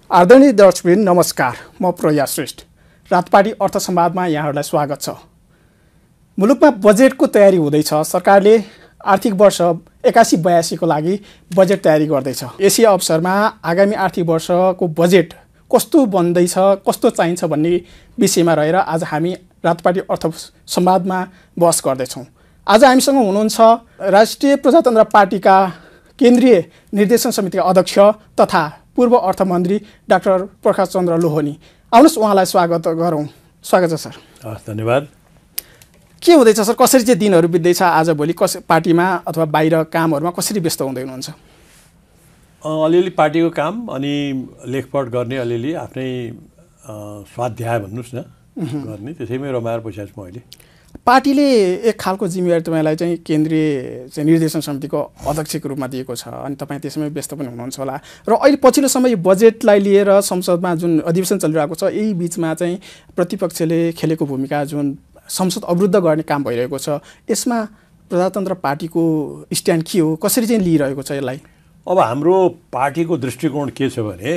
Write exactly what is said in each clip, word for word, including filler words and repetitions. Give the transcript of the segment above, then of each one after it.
आदरणीय दर्शकवृन्द नमस्कार, म प्रयास श्रेष्ठ। रातपाटी अर्थ संवादमा यहाँहरूलाई स्वागत छ। मुलुकमा बजेटको तयारी हुँदैछ। सरकारले आर्थिक वर्ष एकासी बयासीको लागि बजेट तयारी गर्दैछ। यसै अवसरमा आगामी आर्थिक वर्षको बजेट कस्तो बन्दैछ, कस्तो चाहिन्छ भन्ने विषयमा रहेर आज हामी रातपाटी अर्थ संवादमा बहस गर्दैछौँ। आज हामीसँग हुनुहुन्छ राष्ट्रिय प्रजातन्त्र पार्टीका केन्द्रीय निर्देशन समितिका अध्यक्ष तथा पूर्व अर्थमन्त्री डाक्टर प्रकाश चन्द्र लोहनी। आउनुहोस् उहाँलाई स्वागत गरौँ। स्वागत छ सर। हस्, धन्यवाद। के हुँदैछ सर? कसरी चाहिँ दिनहरू बित्दैछ आजभोलि? कस पार्टीमा अथवा बाहिर कामहरूमा कसरी व्यस्त हुँदै हुनुहुन्छ? अलिअलि पार्टीको काम अनि लेखपढ गर्ने, अलिअलि आफ्नै स्वाध्याय भन्नुहोस् न गर्ने, त्यसैमै रमाएर बसिरहेको छु म अहिले। पार्टीले एक खालको जिम्मेवारी तपाईँलाई चाहिँ केन्द्रीय चाहिँ निर्देशन समितिको अध्यक्षको रूपमा दिएको छ अनि तपाईँ त्यसमै व्यस्त पनि हुनुहुन्छ होला। र अहिले पछिल्लो समय बजेटलाई लिएर संसदमा जुन अधिवेशन चलिरहेको छ, यही बिचमा चाहिँ प्रतिपक्षले खेलेको भूमिका जुन संसद अवरुद्ध गर्ने काम भइरहेको छ, यसमा प्रजातन्त्र पार्टीको स्ट्यान्ड के हो? कसरी चाहिँ लिइरहेको छ यसलाई? अब हाम्रो पार्टीको दृष्टिकोण के छ भने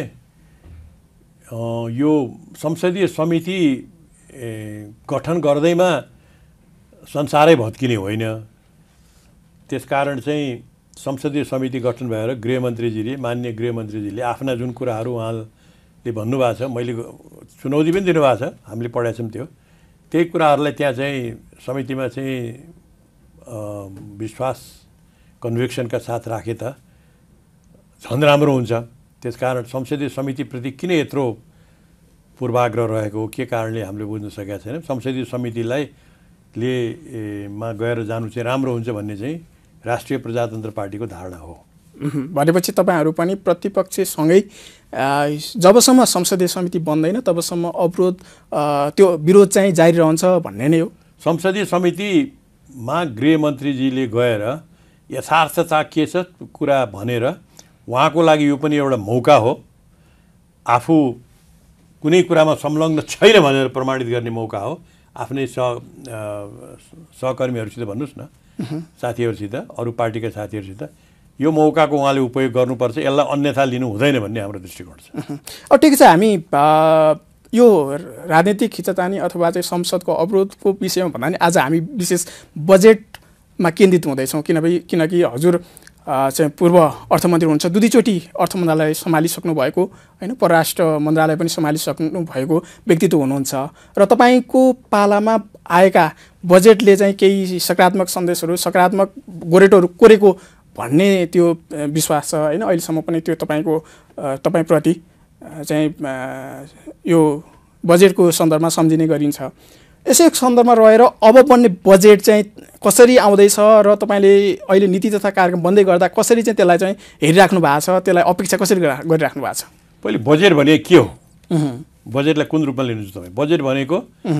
यो संसदीय समिति गठन गर्दैमा संसारै भत्किने होइन। त्यसकारण चाहिँ संसदीय समिति गठन भएर गृहमन्त्रीजीले, माननीय गृहमन्त्रीजीले आफ्ना जुन कुराहरू उहाँले भन्नुभएको छ, मैले चुनौती पनि दिनुभएको छ, हामीले पढाएको छौँ, त्यो त्यही कुराहरूलाई त्यहाँ चाहिँ समितिमा चाहिँ विश्वास कन्भिक्सनका साथ राखे त झन् राम्रो हुन्छ। त्यसकारण संसदीय समितिप्रति किन यत्रो पूर्वाग्रह रहेको, के कारणले हामीले बुझ्न सकेका छैनौँ। संसदीय समितिलाई ले मा गएर जानु चाहिँ राम्रो हुन्छ भन्ने चाहिँ राष्ट्रिय प्रजातन्त्र पार्टीको धारणा हो। भनेपछि तपाईँहरू पनि प्रतिपक्षसँगै जबसम्म संसदीय समिति बन्दैन तबसम्म अवरोध, त्यो विरोध चाहिँ जारी रहन्छ भन्ने नै हो। संसदीय समितिमा गृहमन्त्रीजीले गएर यथार्थता के छ कुरा भनेर उहाँको लागि यो पनि एउटा मौका हो। आफू कुनै कुरामा संलग्न छैन भनेर प्रमाणित गर्ने मौका हो। आफ्नै सह सहकर्मीहरूसित भन्नुहोस् न, साथीहरूसित, अरू पार्टीका साथीहरूसित यो मौकाको उहाँले उपयोग गर्नुपर्छ। यसलाई अन्यथा लिनु हुँदैन भन्ने हाम्रो दृष्टिकोण छ। अब ठिक छ, हामी यो राजनीतिक खिचातानी अथवा चाहिँ संसदको अवरोधको विषयमा भन्दा नि आज हामी विशेष बजेटमा केन्द्रित हुँदैछौँ। किनभने किनकि हजुर चाहिँ पूर्व अर्थमन्त्री हुनुहुन्छ, दुई दुईचोटि अर्थ मन्त्रालय सम्हालिसक्नु भएको होइन, परराष्ट्र मन्त्रालय पनि सम्हालिसक्नु भएको व्यक्तित्व हुनुहुन्छ र तपाईँको पालामा आएका बजेटले चाहिँ केही सकारात्मक सन्देशहरू, सकारात्मक गोरेटोहरू कोरेको भन्ने त्यो विश्वास छ होइन। अहिलेसम्म पनि त्यो तपाईँको तपाईँप्रति चाहिँ यो बजेटको सन्दर्भमा सम्झिने गरिन्छ। यसै सन्दर्भमा रहेर अब बन्ने बजेट चाहिँ कसरी आउँदैछ र तपाईँले अहिले नीति तथा कार्यक्रम बन्दै गर्दा कसरी चाहिँ त्यसलाई चाहिँ हेरिराख्नु भएको छ, त्यसलाई अपेक्षा कसरी गरिराख्नु भएको छ? पहिले बजेट भने के हो, बजेटलाई कुन रूपमा लिनुहुन्छ तपाईँ? बजेट भनेको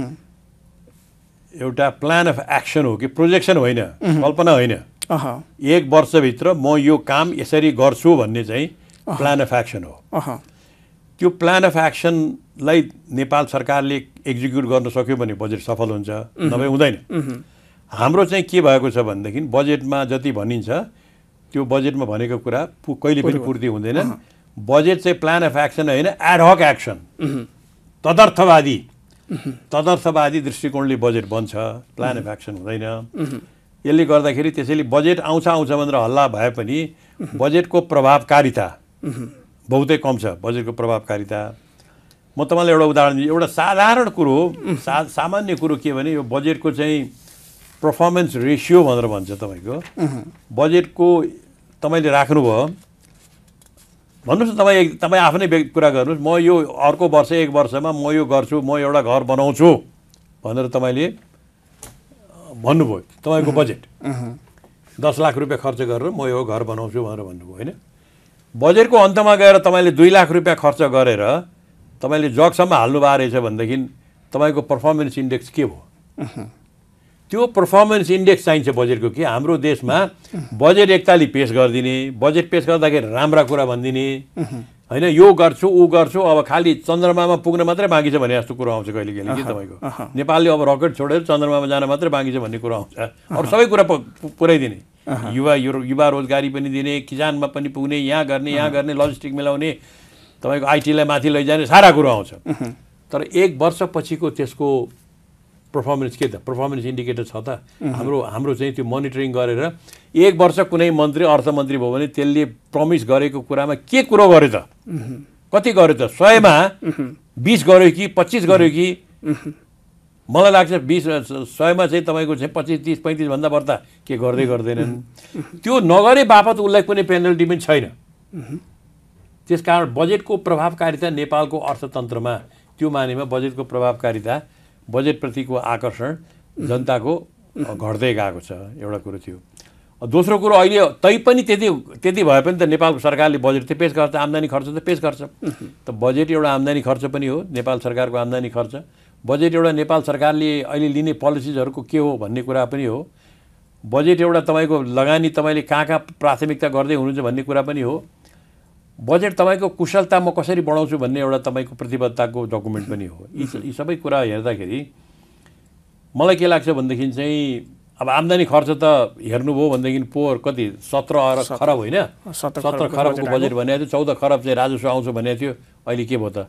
एउटा प्लान अफ एक्सन हो कि प्रोजेक्सन होइन, कल्पना होइन। एक वर्षभित्र म यो काम यसरी गर्छु भन्ने चाहिँ प्लान अफ एक्सन हो। त्यो प्लान अफ एक्सनलाई नेपाल सरकारले एक्जिक्युट गर्न सक्यो भने बजेट सफल हुन्छ, नभए हुँदैन। हाम्रो चाहिँ के भएको छ भनेदेखि बजेटमा जति भनिन्छ त्यो बजेटमा भनेको कुरा कहिले पनि पूर्ति हुँदैन। बजेट चाहिँ प्लान अफ एक्सन होइन, एडहक एक्सन, तदर्थवादी तदर्थवादी दृष्टिकोणले बजेट बन्छ, प्लान अफ एक्सन हुँदैन। यसले गर्दाखेरि त्यसैले बजेट आउँछ आउँछ भनेर हल्ला भए पनि बजेटको प्रभावकारिता बहुतै कम छ। बजेटको प्रभावकारिता म तपाईँलाई एउटा उदाहरण दिन्छु। एउटा साधारण कुरो, सा सामान्य कुरो के भने यो बजेटको चाहिँ पर्फर्मेन्स रेसियो भनेर भन्छ। तपाईँको बजेटको तपाईँले राख्नुभयो, भन्नुहोस् न, तपाईँ तपाईँ आफ्नै कुरा गर्नुहोस्, म यो अर्को वर्ष एक वर्षमा म यो गर्छु, म एउटा घर बनाउँछु भनेर तपाईँले भन्नुभयो। तपाईँको बजेट दस लाख रुपियाँ खर्च गरेर म यो घर बनाउँछु भनेर भन्नुभयो होइन। बजेटको अन्तमा गएर तपाईँले दुई लाख रुपियाँ खर्च गरेर तपाईँले जगसम्म हाल्नुभएको रहेछ भनेदेखि तपाईँको पर्फर्मेन्स इन्डेक्स के भयो? त्यो पर्फर्मेन्स इन्डेक्स चाहिन्छ बजेटको कि हाम्रो देशमा बजेट एकताली पेस गरिदिने, बजेट पेस गर्दाखेरि राम्रा कुरा भनिदिने होइन, यो गर्छु ऊ गर्छु, अब खालि चन्द्रमामा पुग्न मात्रै बाँकी छ भने जस्तो कुरो आउँछ कहिले कहिले कि तपाईँको। नेपालले अब रकेट छोडेर चन्द्रमामा जान मात्रै बाँकी छ भन्ने कुरो आउँछ। अरू सबै कुरा पुऱ्याइदिने, युवा युवा रोजगारी पनि दिने, किसानमा पनि पुग्ने, यहाँ गर्ने यहाँ गर्ने, लजिस्टिक मिलाउने, तपाईँको आइटीलाई माथि लैजाने सारा कुरो आउँछ। तर एक वर्षपछिको त्यसको पर्फर्मेन्स के त पर्फर्मेन्स इन्डिकेटर छ त। हाम्रो हाम्रो चाहिँ त्यो मोनिटरिङ गरेर एक वर्ष कुनै मन्त्री अर्थमन्त्री भयो भने त्यसले प्रमिस गरेको कुरामा के कुरो गर्यो त, कति गर्यो त, सयमा बिस गर्यो कि पच्चिस गर्यो कि? मलाई लाग्छ बिस सयमा चाहिँ तपाईँको चाहिँ पच्चिस तिस पैँतिसभन्दा बढ्ता के गर्दै गर्दैनन्। त्यो नगरे बापत उसलाई कुनै पेनल्टी पनि छैन। त्यसकारण बजेटको प्रभावकारिता नेपालको अर्थतन्त्रमा त्यो मानेमा बजेटको प्रभावकारिता, बजेटप्रतिको आकर्षण जनताको घट्दै गएको छ, एउटा कुरो थियो। दोस्रो कुरो अहिले तैपनि त्यति त्यति भए पनि त नेपालको सरकारले बजेट त पेस गर्छ, आम्दानी खर्च त पेस गर्छ। त बजेट एउटा आम्दानी खर्च पनि हो, नेपाल सरकारको आम्दानी खर्च। बजेट एउटा नेपाल सरकारले अहिले लिने पोलिसिजहरूको के हो भन्ने कुरा पनि हो। बजेट एउटा तपाईँको लगानी तपाईँले कहाँ कहाँ प्राथमिकता गर्दै हुनुहुन्छ भन्ने कुरा पनि हो। बजेट तपाईँको कुशलता म कसरी बढाउँछु भन्ने एउटा तपाईँको प्रतिबद्धताको डकुमेन्ट पनि हो। यी यी सबै कुरा हेर्दाखेरि मलाई के लाग्छ भनेदेखि चाहिँ अब आम्दानी खर्च त हेर्नुभयो भनेदेखि पोहोर कति सत्र अरब खरब होइन, सत्र खरबको बजेट भनेको थियो, चौध खरब चाहिँ राजस्व आउँछ भनेको थियो। अहिले के भयो त?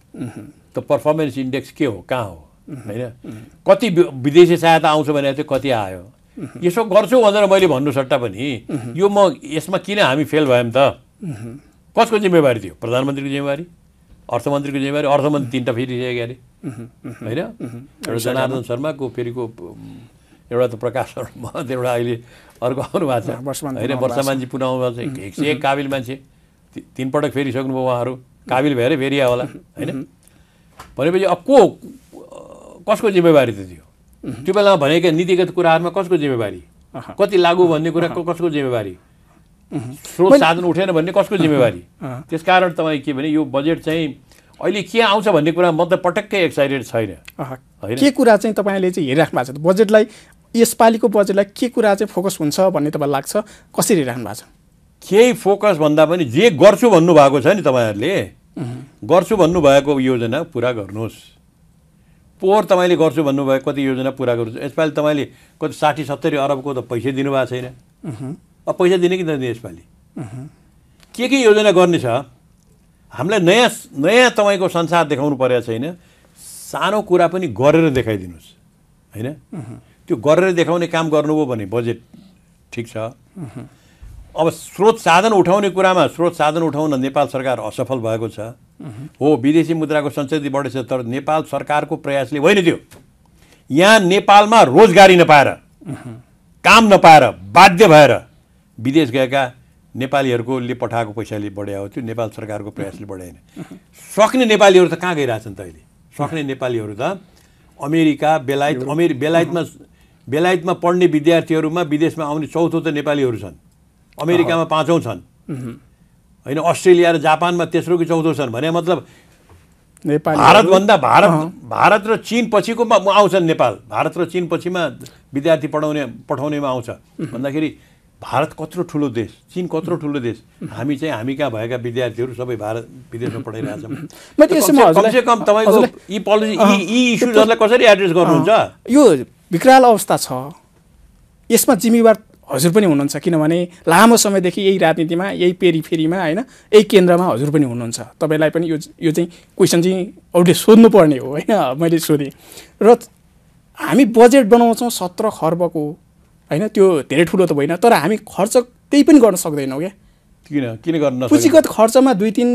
त पर्फर्मेन्स इन्डेक्स के हो, कहाँ हो, होइन? कति विदेशी सहायता आउँछ भनेको थियो, कति आयो? यसो गर्छु भनेर मैले भन्नु सट्टा पनि यो म यसमा किन हामी फेल भयौँ त? कसको जिम्मेवारी थियो? प्रधानमन्त्रीको जिम्मेवारी, अर्थमन्त्रीको जिम्मेवारी। अर्थमन्त्री तिनवटा फेरिसक्यो अरे, होइन? एउटा जनार्दन शर्माको, फेरिको एउटा त प्रकाश शर्मा, एउटा अहिले अर्को आउनु भएको छ होइन, वर्षमानजी पुनः आउनु भएको छ। एक सय एक काबिल मान्छे, तिन पटक फेरिसक्नुभयो उहाँहरू, काबिल भएर फेरिया होला, होइन? भनेपछि अब को कसको जिम्मेवारी त थियो? त्यो बेलामा भनेका नीतिगत कुराहरूमा कसको जिम्मेवारी, कति लागू भन्ने कुरा कसको जिम्मेवारी, स्रोत साधन उठेन भन्ने कसको जिम्मेवारी? त्यसकारण तपाईँ के भने यो बजेट चाहिँ अहिले के आउँछ भन्ने कुरा म त पटक्कै एक्साइटेड छैन। के कुरा चाहिँ तपाईँले चाहिँ हेरिराख्नु भएको छ बजेटलाई, यसपालिको बजेटलाई के कुरा चाहिँ फोकस हुन्छ भन्ने तपाईँलाई लाग्छ? कसरी हेरिराख्नु भएको छ? केही फोकस भन्दा पनि जे गर्छु भन्नुभएको छ नि तपाईँहरूले, गर्छु भन्नुभएको योजना पुरा गर्नुहोस्। पोहोर तपाईँले गर्छु भन्नुभएको कति योजना पुरा गर्नुहोस्। यसपालि तपाईँले कति साठी सत्तरी अरबको त पैसा दिनुभएको छैन। अब पैसा दिने कि नदिने यसपालि? के के योजना गर्ने छ? हामीलाई नयाँ नयाँ तपाईँको संसार देखाउनु परेको छैन। सानो कुरा पनि गरेर देखाइदिनुहोस्, होइन? त्यो गरेर देखाउने काम गर्नुभयो भने बजेट ठिक छ। अब स्रोत साधन उठाउने कुरामा स्रोत साधन उठाउन नेपाल सरकार असफल भएको छ। हो, विदेशी मुद्राको सञ्चय बढेछ, तर नेपाल सरकारको प्रयासले होइन त्यो। यहाँ नेपालमा रोजगारी नपाएर, काम नपाएर, बाध्य भएर विदेश गएका नेपालीहरूकोले पठाएको पैसाले बढाए हो, त्यो नेपाल सरकारको प्रयासले बढाएन। सक्ने नेपालीहरू त कहाँ गइरहेछन् त अहिले? सक्ने नेपालीहरू त अमेरिका, बेलायत, अमेरि बेलायतमा बेलायतमा पढ्ने विद्यार्थीहरूमा विदेशमा आउने चौथो त नेपालीहरू छन्, अमेरिकामा पाँचौँ छन्, होइन? अस्ट्रेलिया र जापानमा तेस्रो कि चौथो छन्। भने मतलब भारतभन्दा भारत भारत र चीन पछिकोमा आउँछन् नेपाल। भारत र चीन पछिमा विद्यार्थी पढाउने पठाउनेमा आउँछ भन्दाखेरि भारत कत्रो ठुलो देश, चीन कत्रो ठुलो देश, हामी चाहिँ हामी कहाँ भएका विद्यार्थीहरू सबै भारत विदेशमा पढाइरहेछौँ। कमसेकम तपाईँको यी पोलिसी यी इस्युजहरूलाई कसरी एड्रेस गर्नुहुन्छ? यो विकराल अवस्था छ, यसमा जिम्मेवार हजुर पनि हुनुहुन्छ, किनभने लामो समयदेखि यही राजनीतिमा, यही पेरिफेरीमा, होइन, यही केन्द्रमा हजुर पनि हुनुहुन्छ। तपाईँलाई पनि यो यो चाहिँ क्वेसन चाहिँ अरूले सोध्नुपर्ने हो, होइन? मैले सोधेँ। र हामी बजेट बनाउँछौँ सत्र खर्बको, होइन? त्यो धेरै ठुलो त होइन, तर हामी खर्च त्यही पनि गर्न सक्दैनौँ क्या। किन किन गर्न? पुँजीगत खर्चमा दुई तिन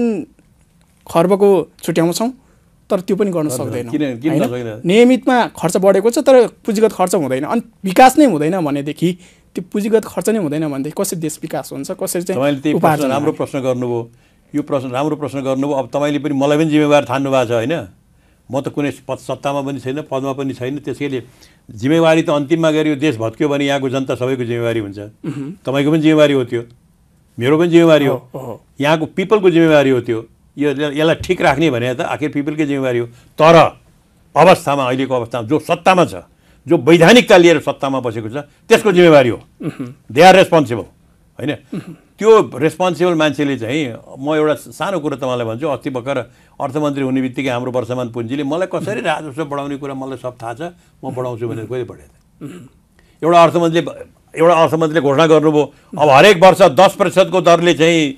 खर्बको छुट्याउँछौँ, तर त्यो पनि गर्न सक्दैनौँ। नियमितमा खर्च बढेको छ, तर पुँजीगत खर्च हुँदैन। अनि विकास नै हुँदैन भनेदेखि, त्यो पुँजीगत खर्च नै हुँदैन भनेदेखि कसरी देश विकास हुन्छ, कसरी चाहिँ उपार्जन? राम्रो प्रश्न गर्नुभयो, यो प्रश्न राम्रो प्रश्न गर्नुभयो। अब तपाईँले पनि मलाई पनि जिम्मेवार ठान्नु भएको छ, होइन? म त कुनै पद सत्तामा पनि छैन, पदमा पनि छैन। त्यसैले जिम्मेवारी त अन्तिममा गएर यो देश भत्क्यो भने यहाँको जनता सबैको जिम्मेवारी हुन्छ। तपाईँको पनि जिम्मेवारी हो त्यो, मेरो पनि जिम्मेवारी हो, यहाँको पिपलको जिम्मेवारी हो त्यो। यो यसलाई ठिक राख्ने भने त आखिर पिपलकै जिम्मेवारी हो। तर अवस्थामा, अहिलेको अवस्थामा जो सत्तामा छ, जो वैधानिकता लिएर सत्तामा बसेको छ, त्यसको जिम्मेवारी हो। दे आर रेस्पोन्सिबल, होइन? त्यो रेस्पोन्सिबल मान्छेले चाहिँ, म एउटा सानो कुरो तपाईँलाई भन्छु। अस्ति भर्खर अर्थमन्त्री हुने बित्तिकै हाम्रो वर्षमान पुन्जीले मलाई कसरी राजस्व बढाउने कुरा मलाई सब थाहा छ, म बढाउँछु भनेर कहिले बढाए त? एउटा अर्थमन्त्रीले एउटा अर्थमन्त्रीले घोषणा गर्नुभयो अब हरेक वर्ष दस प्रतिशतको दरले चाहिँ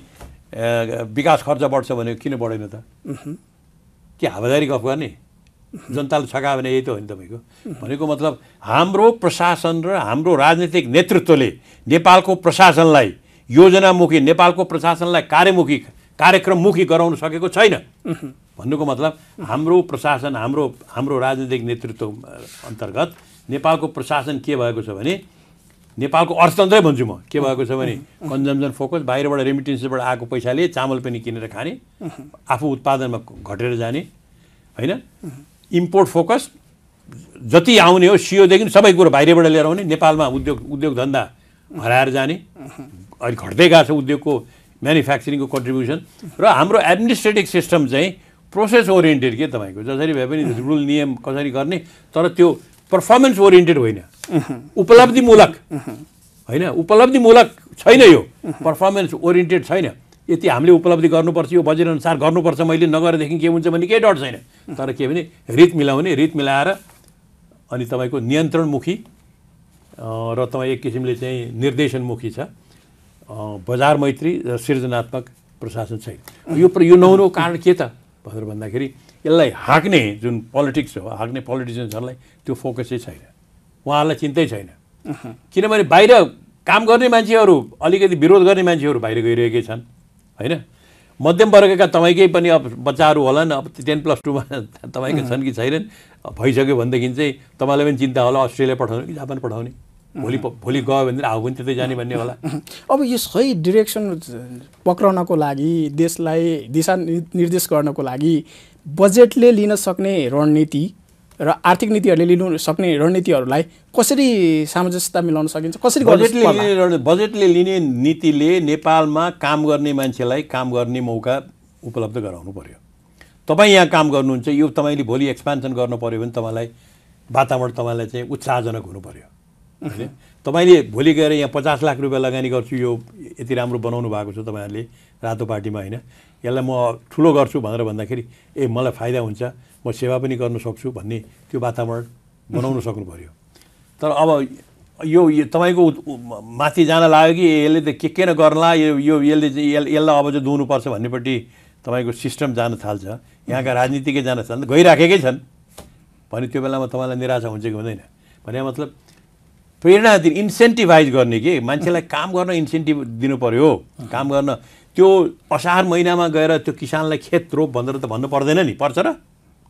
विकास खर्च बढ्छ भने किन बढेन त? के हावादारी गफ गर्ने? जनताले छकायो भने यही त हो नि तपाईँको भनेको मतलब हाम्रो प्रशासन र हाम्रो राजनीतिक नेतृत्वले नेपालको प्रशासनलाई योजनामुखी, नेपालको प्रशासनलाई कार्यमुखी, कार्यक्रममुखी गराउन सकेको छैन भन्नुको मतलब हाम्रो प्रशासन, हाम्रो हाम्रो राजनीतिक नेतृत्व अन्तर्गत नेपालको प्रशासन के भएको छ भने नेपालको अर्थतन्त्रै भन्छु म के भएको छ भने कन्जम्सन फोकस, बाहिरबाट रेमिटेन्सबाट आएको पैसाले चामल पनि किनेर खाने, आफू उत्पादनमा घटेर जाने होइन, इम्पोर्ट फोकस, जति आउने हो सियोदेखि सबै कुरो बाहिरबाट लिएर आउने, नेपालमा उद्योग उद्योग धन्दा हराएर जाने, अहिले घट्दै गएको छ उद्योगको म्यानुफ्याक्चरिङको कन्ट्रिब्युसन। र हाम्रो एडमिनिस्ट्रेटिभ सिस्टम चाहिँ प्रोसेस ओरिएन्टेड के तपाईँको जसरी भए पनि रुल नियम कसरी गर्ने, तर त्यो पर्फर्मेन्स ओरिएन्टेड होइन, उपलब्धिमूलक होइन, उपलब्धिमूलक छैन, यो पर्फर्मेन्स ओरिएन्टेड छैन। यति हामीले उपलब्धि गर्नुपर्छ, यो बजेट अनुसार गर्नुपर्छ, मैले नगरेदेखि के हुन्छ भन्ने केही डर छैन, तर के भने रीत मिलाउने, रीत मिलाएर अनि तपाईँको नियन्त्रणमुखी र तपाईँ एक किसिमले चाहिँ निर्देशनमुखी छ, बजार मैत्री र सृजनात्मक प्रशासन छैन। यो यो नहुनुको कारण के त भनेर भन्दाखेरि यसलाई हाँक्ने जुन पोलिटिक्स हो, हाँक्ने पोलिटिसियन्सहरूलाई त्यो फोकस चाहिँ छैन, उहाँहरूलाई चिन्तै छैन। किनभने बाहिर काम गर्ने मान्छेहरू, अलिकति विरोध गर्ने मान्छेहरू बाहिर गइरहेकै छन् होइन। मध्यम वर्गका तपाईँकै पनि अब बच्चाहरू होलान्, अब टेन प्लस टूमा तपाईँका छन् कि छैनन्, भइसक्यो भनेदेखि चाहिँ तपाईँलाई पनि चिन्ता होला अस्ट्रेलिया पठाउने कि जापान पठाउने, भोलि भोलि गयो भने आऊ पनि त्यतै जाने भन्ने होला। अब यो सही डिरेक्सन पक्राउनको लागि, देशलाई दिशा निर्देश गर्नको लागि बजेटले लिन सक्ने रणनीति र आर्थिक नीतिहरूले लिनु सक्ने रणनीतिहरूलाई कसरी सामञ्जस्यता मिलाउन सकिन्छ, कसरी बजेटले लिने बजेटले लिने नीतिले नेपालमा काम गर्ने मान्छेलाई काम गर्ने मौका उपलब्ध गराउनु पर्यो। तपाईँ यहाँ काम गर्नुहुन्छ, यो तपाईँले भोलि एक्सपान्सन गर्नु पर्यो भने तपाईँलाई वातावरण तपाईँलाई चाहिँ उत्साहजनक हुनु पर्यो होइन। तपाईँले भोलि गएर यहाँ पचास लाख रुपियाँ लगानी गर्छु, यो यति राम्रो बनाउनु भएको छ तपाईँहरूले रातो पार्टीमा होइन, यसलाई म ठुलो गर्छु भनेर भन्दाखेरि ए मलाई फाइदा हुन्छ, म सेवा पनि गर्न सक्छु भन्ने त्यो वातावरण बनाउन सक्नु पर्यो। तर अब यो तपाईँको माथि जान लाग्यो कि यसले त के किन गर्ला, यो यो यसले चाहिँ यसलाई अब चाहिँ दुहुनुपर्छ भन्नेपट्टि तपाईँको सिस्टम जान थाल्छ, यहाँका राजनीतिकै जान थाल्छ, गइराखेकै छन् भने त्यो बेलामा तपाईँलाई निराशा हुन्छ कि हुँदैन भने मतलब प्रेरणा दिने, इन्सेन्टिभाइज गर्ने कि मान्छेलाई काम गर्न इन्सेन्टिभ दिनु पर्यो। काम गर्न त्यो असार महिनामा गएर त्यो किसानलाई खेत रोप भनेर त भन्नु पर्दैन नि, पर्छ र?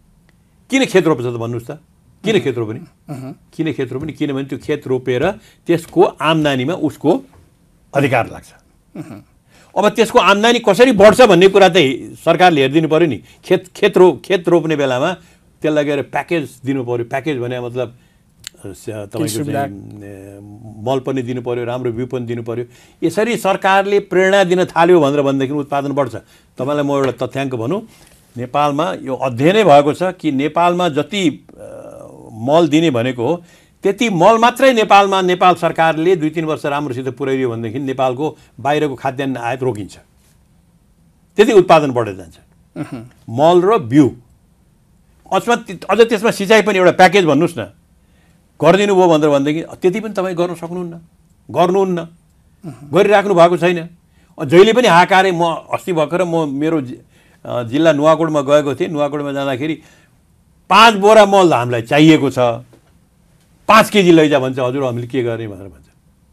किन खेत रोप्छ त भन्नुहोस् त, किन खेत रोप्ने, किन खेत रोप्ने? किनभने त्यो खेत रोपेर त्यसको आम्दानीमा उसको अधिकार लाग्छ। अब त्यसको आम्दानी कसरी बढ्छ भन्ने कुरा चाहिँ सरकारले हेरिदिनु पर्यो नि। खेत खेत रो खेत रोप्ने बेलामा त्यसलाई गएर प्याकेज दिनु पर्यो। प्याकेज भने मतलब तपाईँको चाहिँ मल पनि दिनु पर्यो, राम्रो बिउ पनि दिनु पर्यो। यसरी सरकारले प्रेरणा दिन थाल्यो भनेर भनेदेखि उत्पादन बढ्छ। तपाईँलाई म एउटा तथ्याङ्क भनौँ, नेपालमा यो अध्ययनै भएको छ कि नेपालमा जति मल दिने भनेको हो त्यति मल मात्रै नेपालमा नेपाल सरकारले दुई तिन वर्ष राम्रोसित पुर्याइदियो भनेदेखि नेपालको बाहिरको खाद्यान्न आयात रोकिन्छ, त्यति उत्पादन बढेर जान्छ। मल र बिउ अझमा अझ त्यसमा सिँचाइ पनि एउटा प्याकेज भन्नुहोस् न गरिदिनु भयो भनेर भनेदेखि त्यति पनि तपाईँ गर्न सक्नुहुन्न, गर्नुहुन्न, गरिराख्नु भएको छैन। जहिले पनि हाकारे म अस्ति भर्खर म मेरो जिल्ला नुवाकोटमा गएको थिएँ। नुवाकोटमा जाँदाखेरि पाँच बोरा मल हामीलाई चाहिएको छ, पाँच केजी लैजा भन्छ, हजुर हामीले के गर्ने भनेर भन्छ।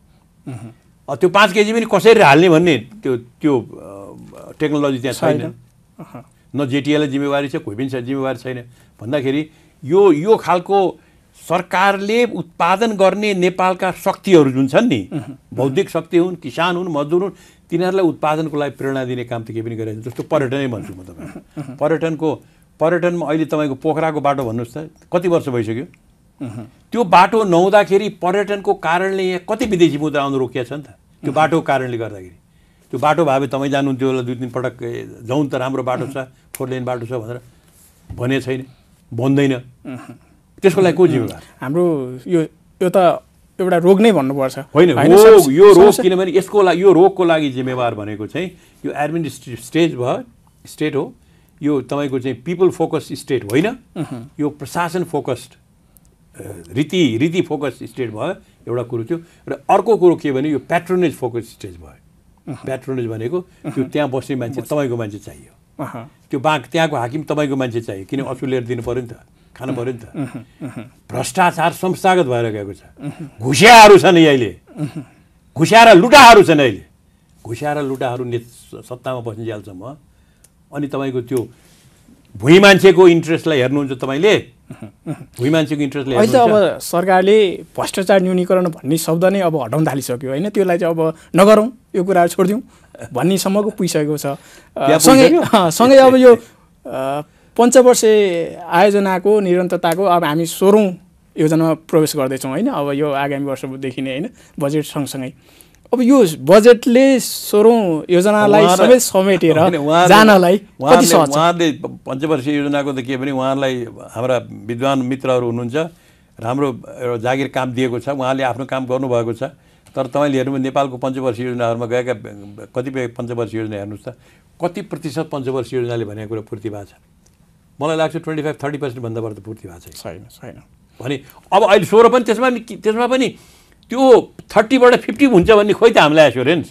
त्यो पाँच केजी पनि कसरी हाल्ने भन्ने त्यो त्यो टेक्नोलोजी त्यहाँ छैन, न जेटिएलाई जिम्मेवारी छ, कोही पनि जिम्मेवारी छैन। भन्दाखेरि यो यो खालको सरकारले उत्पादन गर्ने नेपालका शक्तिहरू जुन छन् नि, बौद्धिक शक्ति हुन्, किसान हुन्, मजदुर हुन्, तिनीहरूलाई उत्पादनको लागि प्रेरणा दिने काम त केही पनि गरिरहेको छ। जस्तो पर्यटनै भन्छु म तपाईँ, पर्यटनको पर्यटनमा अहिले तपाईँको पोखराको बाटो भन्नुहोस् त कति वर्ष भइसक्यो। त्यो बाटो नहुँदाखेरि पर्यटनको कारणले यहाँ कति विदेशी मुद्रा आउनु रोकिएको छ नि त, त्यो बाटोको कारणले गर्दाखेरि। त्यो बाटो भए तपाईँ जानुहुन्थ्यो होला, दुई तिन पटक जाउँ त राम्रो बाटो छ, फोर लेन बाटो छ भनेर भने छैन, भन्दैन। त्यसको लागि को जिम्मेवार? हाम्रो यो यो त एउटा रोग नै भन्नुपर्छ होइन, रोग यो रोग। किनभने यसको लागि यो रोगको लागि जिम्मेवार भनेको चाहिँ यो एडमिनिस्ट्रेटिभ स्टेज भयो, स्टेट हो यो, तपाईँको चाहिँ पिपल फोकस स्टेट होइन, यो प्रशासन फोकस्ड रीति रीति फोकस स्टेट भयो, एउटा कुरो थियो। र अर्को कुरो के भने यो प्याट्रोनेज फोकस स्टेज भयो। प्याट्रोनेज भनेको त्यो त्यहाँ बस्ने मान्छे तपाईँको मान्छे चाहियो, त्यो बाँक त्यहाँको हाकिम तपाईँको मान्छे चाहियो, किन असुलेर दिनु पऱ्यो नि त, खानु पऱ्यो नि त। भ्रष्टाचार संस्थागत भएर गएको छ, घुसियाहरू छन् अहिले, घुसिया र लुटाहरू छन् अहिले, घुसिया र लुटाहरू ने सत्तामा बस्ने जालसम्म। अनि तपाईँको त्यो भुइँ मान्छेको इन्ट्रेस्टलाई हेर्नुहुन्छ तपाईँले, भुइँ मान्छेको इन्ट्रेस्टलाई अहिले त अब सरकारले भ्रष्टाचार न्यूनीकरण भन्ने शब्द नै अब हटाउन थालिसक्यो होइन, त्यसलाई चाहिँ अब नगरौँ, यो कुराहरू छोडिदिउँ भन्नेसम्मको पुगिसकेको छ। सँगै सँगै अब यो पञ्चवर्षे आयोजनाको निरन्तरताको अब हामी सोह्रौँ योजनामा प्रवेश गर्दैछौँ होइन, अब यो आगामी वर्षदेखि नै होइन, बजेट सँगसँगै। अब यो बजेटले सोह्रौँ योजनालाई सबै समेटेर जानलाई कति सहज छ? उहाँहरूले पञ्चवर्षीय योजनाको त के भने उहाँहरूलाई हाम्रा विद्वान मित्रहरू हुनुहुन्छ, राम्रो एउटा जागिर काम दिएको छ, उहाँले आफ्नो काम गर्नुभएको छ। तर तपाईँले हेर्नु नेपालको पञ्चवर्षीय योजनाहरूमा गएका कतिपय पञ्चवर्षीय योजना हेर्नुहोस् त, कति प्रतिशत पञ्चवर्षीय योजनाले भनेको कुरा पूर्ति भएको छ? मलाई लाग्छ ट्वेन्टी फाइभ थर्टी पर्सेन्टभन्दा बढी पूर्ति भएको छैन छैन भने अब अहिले सोह्र पनि त्यसमा त्यसमा पनि त्यो थर्टीबाट फिफ्टी हुन्छ भन्ने खोइ त हामीलाई एस्योरेन्स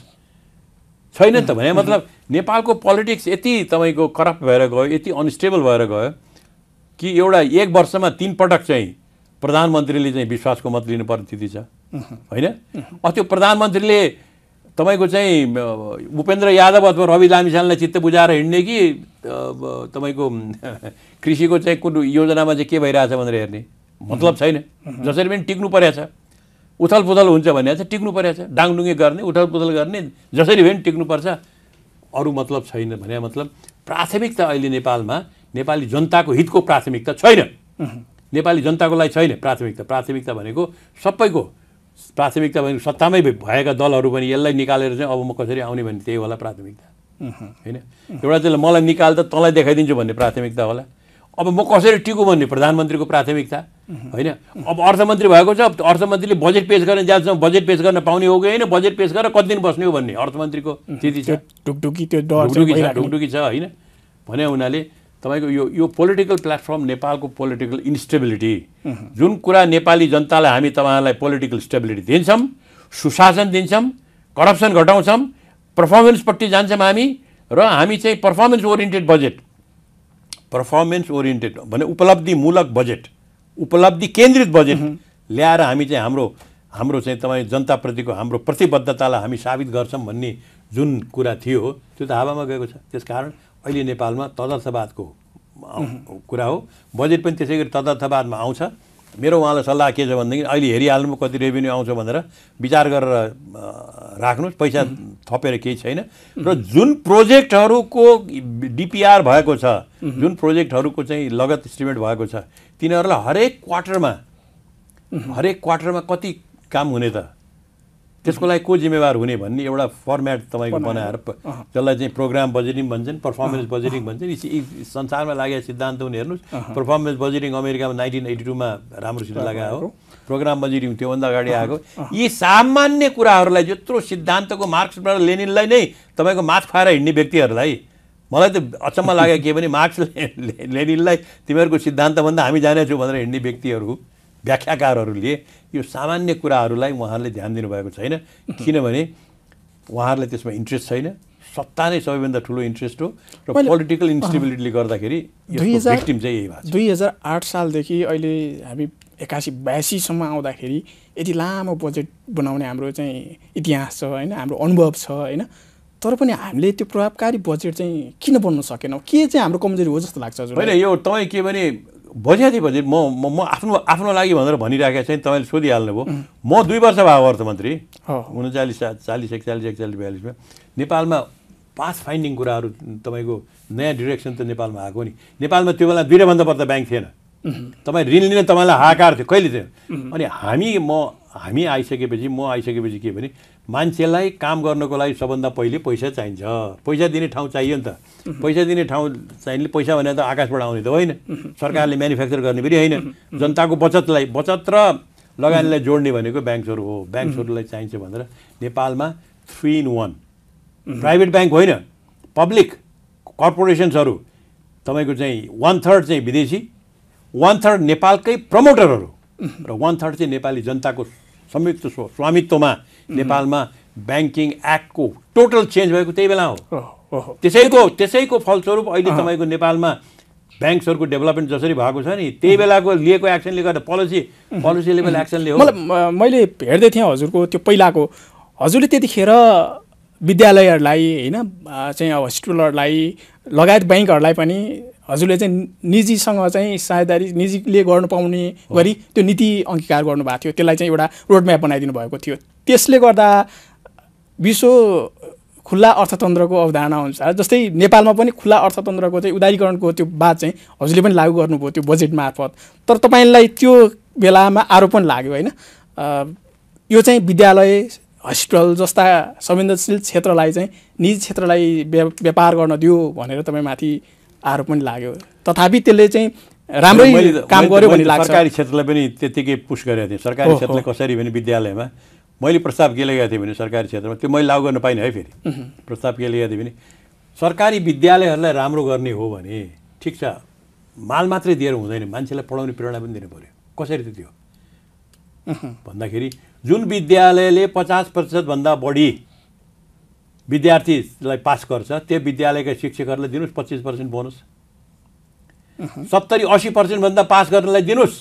छैन नि त। भने मतलब नेपालको पोलिटिक्स यति तपाईँको करप्ट भएर गयो, यति अनस्टेबल भएर गयो कि एउटा एक वर्षमा तीन पटक चाहिँ प्रधानमन्त्रीले चाहिँ विश्वासको मत लिनुपर्ने स्थिति छ होइन। त्यो प्रधानमन्त्रीले तपाईँको चाहिँ उपेन्द्र यादव अथवा रवि लामिछानेलाई चित्त बुझाएर हिँड्ने कि तपाईँको कृषिको चाहिँ कुन योजनामा चाहिँ के भइरहेछ भनेर हेर्ने मतलब छैन। जसरी पनि टिक्नु परेछ, उथल पुथल हुन्छ भने चाहिँ टिक्नु परेछ, डाङडुङ्गे गर्ने, उथल पुथल गर्ने, जसरी पनि टिक्नुपर्छ, अरू मतलब छैन। भने मतलब प्राथमिकता अहिले नेपालमा नेपाली जनताको हितको प्राथमिकता छैन, नेपाली जनताको लागि छैन प्राथमिकता। प्राथमिकता भनेको सबैको प्राथमिकता भनेको सत्तामै भएका दलहरू पनि यसलाई निकालेर चाहिँ अब म कसरी आउने भन्ने त्यही होला प्राथमिकता होइन। एउटा चाहिँ मलाई निकाल्दा तँलाई देखाइदिन्छु भन्ने प्राथमिकता होला। अब म कसरी टिकु भन्ने प्रधानमन्त्रीको प्राथमिकता होइन। अब अर्थमन्त्री भएको छ, अर्थमन्त्रीले बजेट पेश गर्न जाँदा बजेट पेश गर्न पाउने हो कि होइन, बजेट पेश गरेर कति दिन बस्ने हो भन्ने अर्थमन्त्रीको स्थिति छ, ढुकढुकी त्यो ढुकढुकी छ ढुकढुकी छ होइन। भने हुनाले तपाईँको यो यो पोलिटिकल प्लेटफर्म नेपालको पोलिटिकल इन्स्टेबिलिटी, जुन कुरा नेपाली जनतालाई हामी तपाईँहरूलाई पोलिटिकल स्टेबिलिटी दिन्छौँ, सुशासन दिन्छौँ, करप्सन घटाउँछौँ, पर्फर्मेन्सपट्टि जान्छौँ हामी, र हामी चाहिँ performance oriented budget, performance oriented भने उपलब्धिमूलक बजेट, उपलब्धि केन्द्रित बजेट ल्याएर हामी चाहिँ हाम्रो हाम्रो चाहिँ तपाईँ जनताप्रतिको हाम्रो प्रतिबद्धतालाई हामी साबित गर्छौँ भन्ने जुन कुरा थियो त्यो त हावामा गएको छ। त्यसकारण अहिले नेपालमा तदर्थवादको कुरा हो, बजेट पनि त्यसै गरी तदर्थवादमा आउँछ। मेरो उहाँलाई सल्लाह के छ भनेदेखि अहिले हेरिहाल्नु कति रेभेन्यू आउँछ भनेर विचार गरेर राख्नुहोस्, पैसा थपेर केही छैन। र जुन प्रोजेक्टहरूको डिपिआर भएको छ, जुन प्रोजेक्टहरूको चाहिँ लगत इस्टिमेट भएको छ, तिनीहरूलाई हरेक क्वार्टरमा हरेक क्वार्टरमा कति काम हुने त, त्यसको लागि को जिम्मेवार हुने भन्ने एउटा फर्मेट तपाईँको बनाएर जसलाई चाहिँ प्रोग्राम बजेटिङ भन्छन्, पर्फर्मेन्स बजेटिङ भन्छन्। यी संसारमा लागेको सिद्धान्त हुने हेर्नुहोस्, पर्फर्मेन्स बजेटिङ अमेरिकामा नाइन्टिन एटी टूमा राम्रोसित लगाएको हो, प्रोग्राम बजेटिङ त्योभन्दा अगाडि आएको। यी सामान्य कुराहरूलाई यत्रो सिद्धान्तको मार्क्स र लेनिनलाई नै तपाईँको माथ खुवाएर हिँड्ने व्यक्तिहरूलाई मलाई त अचम्म लाग्यो के भने मार्क्स लेनिनलाई तिमीहरूको सिद्धान्तभन्दा हामी जानेछौँ भनेर हिँड्ने व्यक्तिहरू व्याख्याकारहरूले यो सामान्य कुराहरूलाई उहाँहरूले ध्यान दिनुभएको छैन, किनभने उहाँहरूलाई त्यसमा इन्ट्रेस्ट छैन। सत्ता नै सबैभन्दा ठुलो इन्ट्रेस्ट हो र पोलिटिकल इन्स्टेबिलिटीले गर्दाखेरि भिक्टिम चाहिँ यही भएको छ। दुई हजार आठ सालदेखि अहिले हामी एकासी बयासीसम्म आउँदाखेरि यति लामो बजेट बनाउने हाम्रो चाहिँ इतिहास छ होइन, हाम्रो अनुभव छ होइन। तर पनि हामीले त्यो प्रभावकारी बजेट चाहिँ किन बन्नु सकेनौँ? के चाहिँ हाम्रो कमजोरी हो जस्तो लाग्छ? होइन, यो तपाईँ के भने बजेट बजेट म म आफ्नो आफ्नो लागि भनेर भनिराखेको चाहिँ तपाईँले सोधिहाल्नुभयो। म दुई वर्ष भयो अर्थमन्त्री, उन्चालिस चालिस एकचालिस एकचालिस बयालिसमा नेपालमा पास फाइन्डिङ कुराहरू तपाईँको नयाँ डिरेक्सन त नेपालमा आएको नि। नेपालमा त्यो बेला दुईवटा भन्दा बढ्ता ब्याङ्क थिएन, तपाईँ ऋण लिन तपाईँलाई हाहाकार थियो, कहिले थियो? अनि हामी म हामी आइसकेपछि म आइसकेपछि के भने मान्छेलाई काम गर्नको लागि सबभन्दा पहिले पैसा चाहिन्छ, पैसा दिने ठाउँ चाहियो नि त। पैसा दिने ठाउँ चाहिने पैसा भने त आकाशबाट आउने त होइन, सरकारले म्यानुफ्याक्चर गर्ने पनि होइन। जनताको बचतलाई बचत र लगानीलाई जोड्ने भनेको ब्याङ्क्सहरू हो, ब्याङ्क्सहरूलाई चाहिन्छ भनेर नेपालमा three in one, private bank होइन, पब्लिक कर्पोरेसन्सहरू तपाईँको चाहिँ वान थर्ड चाहिँ विदेशी, वान थर्ड नेपालकै प्रमोटरहरू र वान थर्ड चाहिँ नेपाली जनताको संयुक्त स्वामित्वमा नेपालमा ब्याङ्किङ एक्टको टोटल चेन्ज भएको त्यही बेला हो। त्यसैको त्यसैको फलस्वरूप अहिले तपाईँको नेपालमा ब्याङ्क्सहरूको डेभलपमेन्ट जसरी भएको छ नि त्यही बेलाको लिएको एक्सनले गर्दा पोलिसी पोलिसी लेभल एक्सनले हो। मलाई मैले हेर्दै थिएँ हजुरको त्यो पहिलाको, हजुरले त्यतिखेर विद्यालयहरूलाई होइन चाहिँ अब हस्पिटलहरूलाई लगायत ब्याङ्कहरूलाई पनि हजुरले चाहिँ निजीसँग चाहिँ साझेदारी निजीले गर्नु पाउने गरी त्यो नीति अङ्गीकार गर्नुभएको थियो, त्यसलाई चाहिँ एउटा रोडम्याप बनाइदिनु भएको थियो। त्यसले गर्दा विश्व खुल्ला अर्थतन्त्रको अवधारणा अनुसार जस्तै नेपालमा पनि खुल्ला अर्थतन्त्रको चाहिँ उदारीकरणको त्यो बात चाहिँ हजुरले पनि लागू गर्नुभयो त्यो बजेट मार्फत। तर तपाईँलाई त्यो बेलामा आरोप पनि लाग्यो होइन, यो चाहिँ विद्यालय हस्पिटल जस्ता संवेदनशील क्षेत्रलाई चाहिँ निजी क्षेत्रलाई व्यापार गर्न दियो भनेर तपाईँमाथि आरोप पनि लाग्यो। तथापि त्यसले चाहिँ राम्रै काम गर्यो भन्ने लाग्छ। सरकारी क्षेत्रलाई पनि त्यत्तिकै पुस गरेको थिएँ। सरकारी क्षेत्रले कसरी भने विद्यालयमा मैले प्रस्ताव के ल्याएको थिएँ भने सरकारी क्षेत्रमा त्यो मैले लागू गर्न पाइनँ है। फेरि प्रस्ताव के ल्याएको थिएँ भने सरकारी विद्यालयहरूलाई राम्रो गर्ने हो भने ठिक छ, माल मात्रै दिएर हुँदैन, मान्छेलाई पढाउने प्रेरणा पनि दिनु पऱ्यो। कसरी त्यो भन्दाखेरि जुन विद्यालयले पचास प्रतिशतभन्दा बढी विद्यार्थीलाई पास गर्छ त्यो विद्यालयका शिक्षकहरूलाई दिनुहोस् पच्चिस पर्सेन्ट बोनस, सत्तरी असी पर्सेन्टभन्दा पास गर्नलाई दिनुहोस्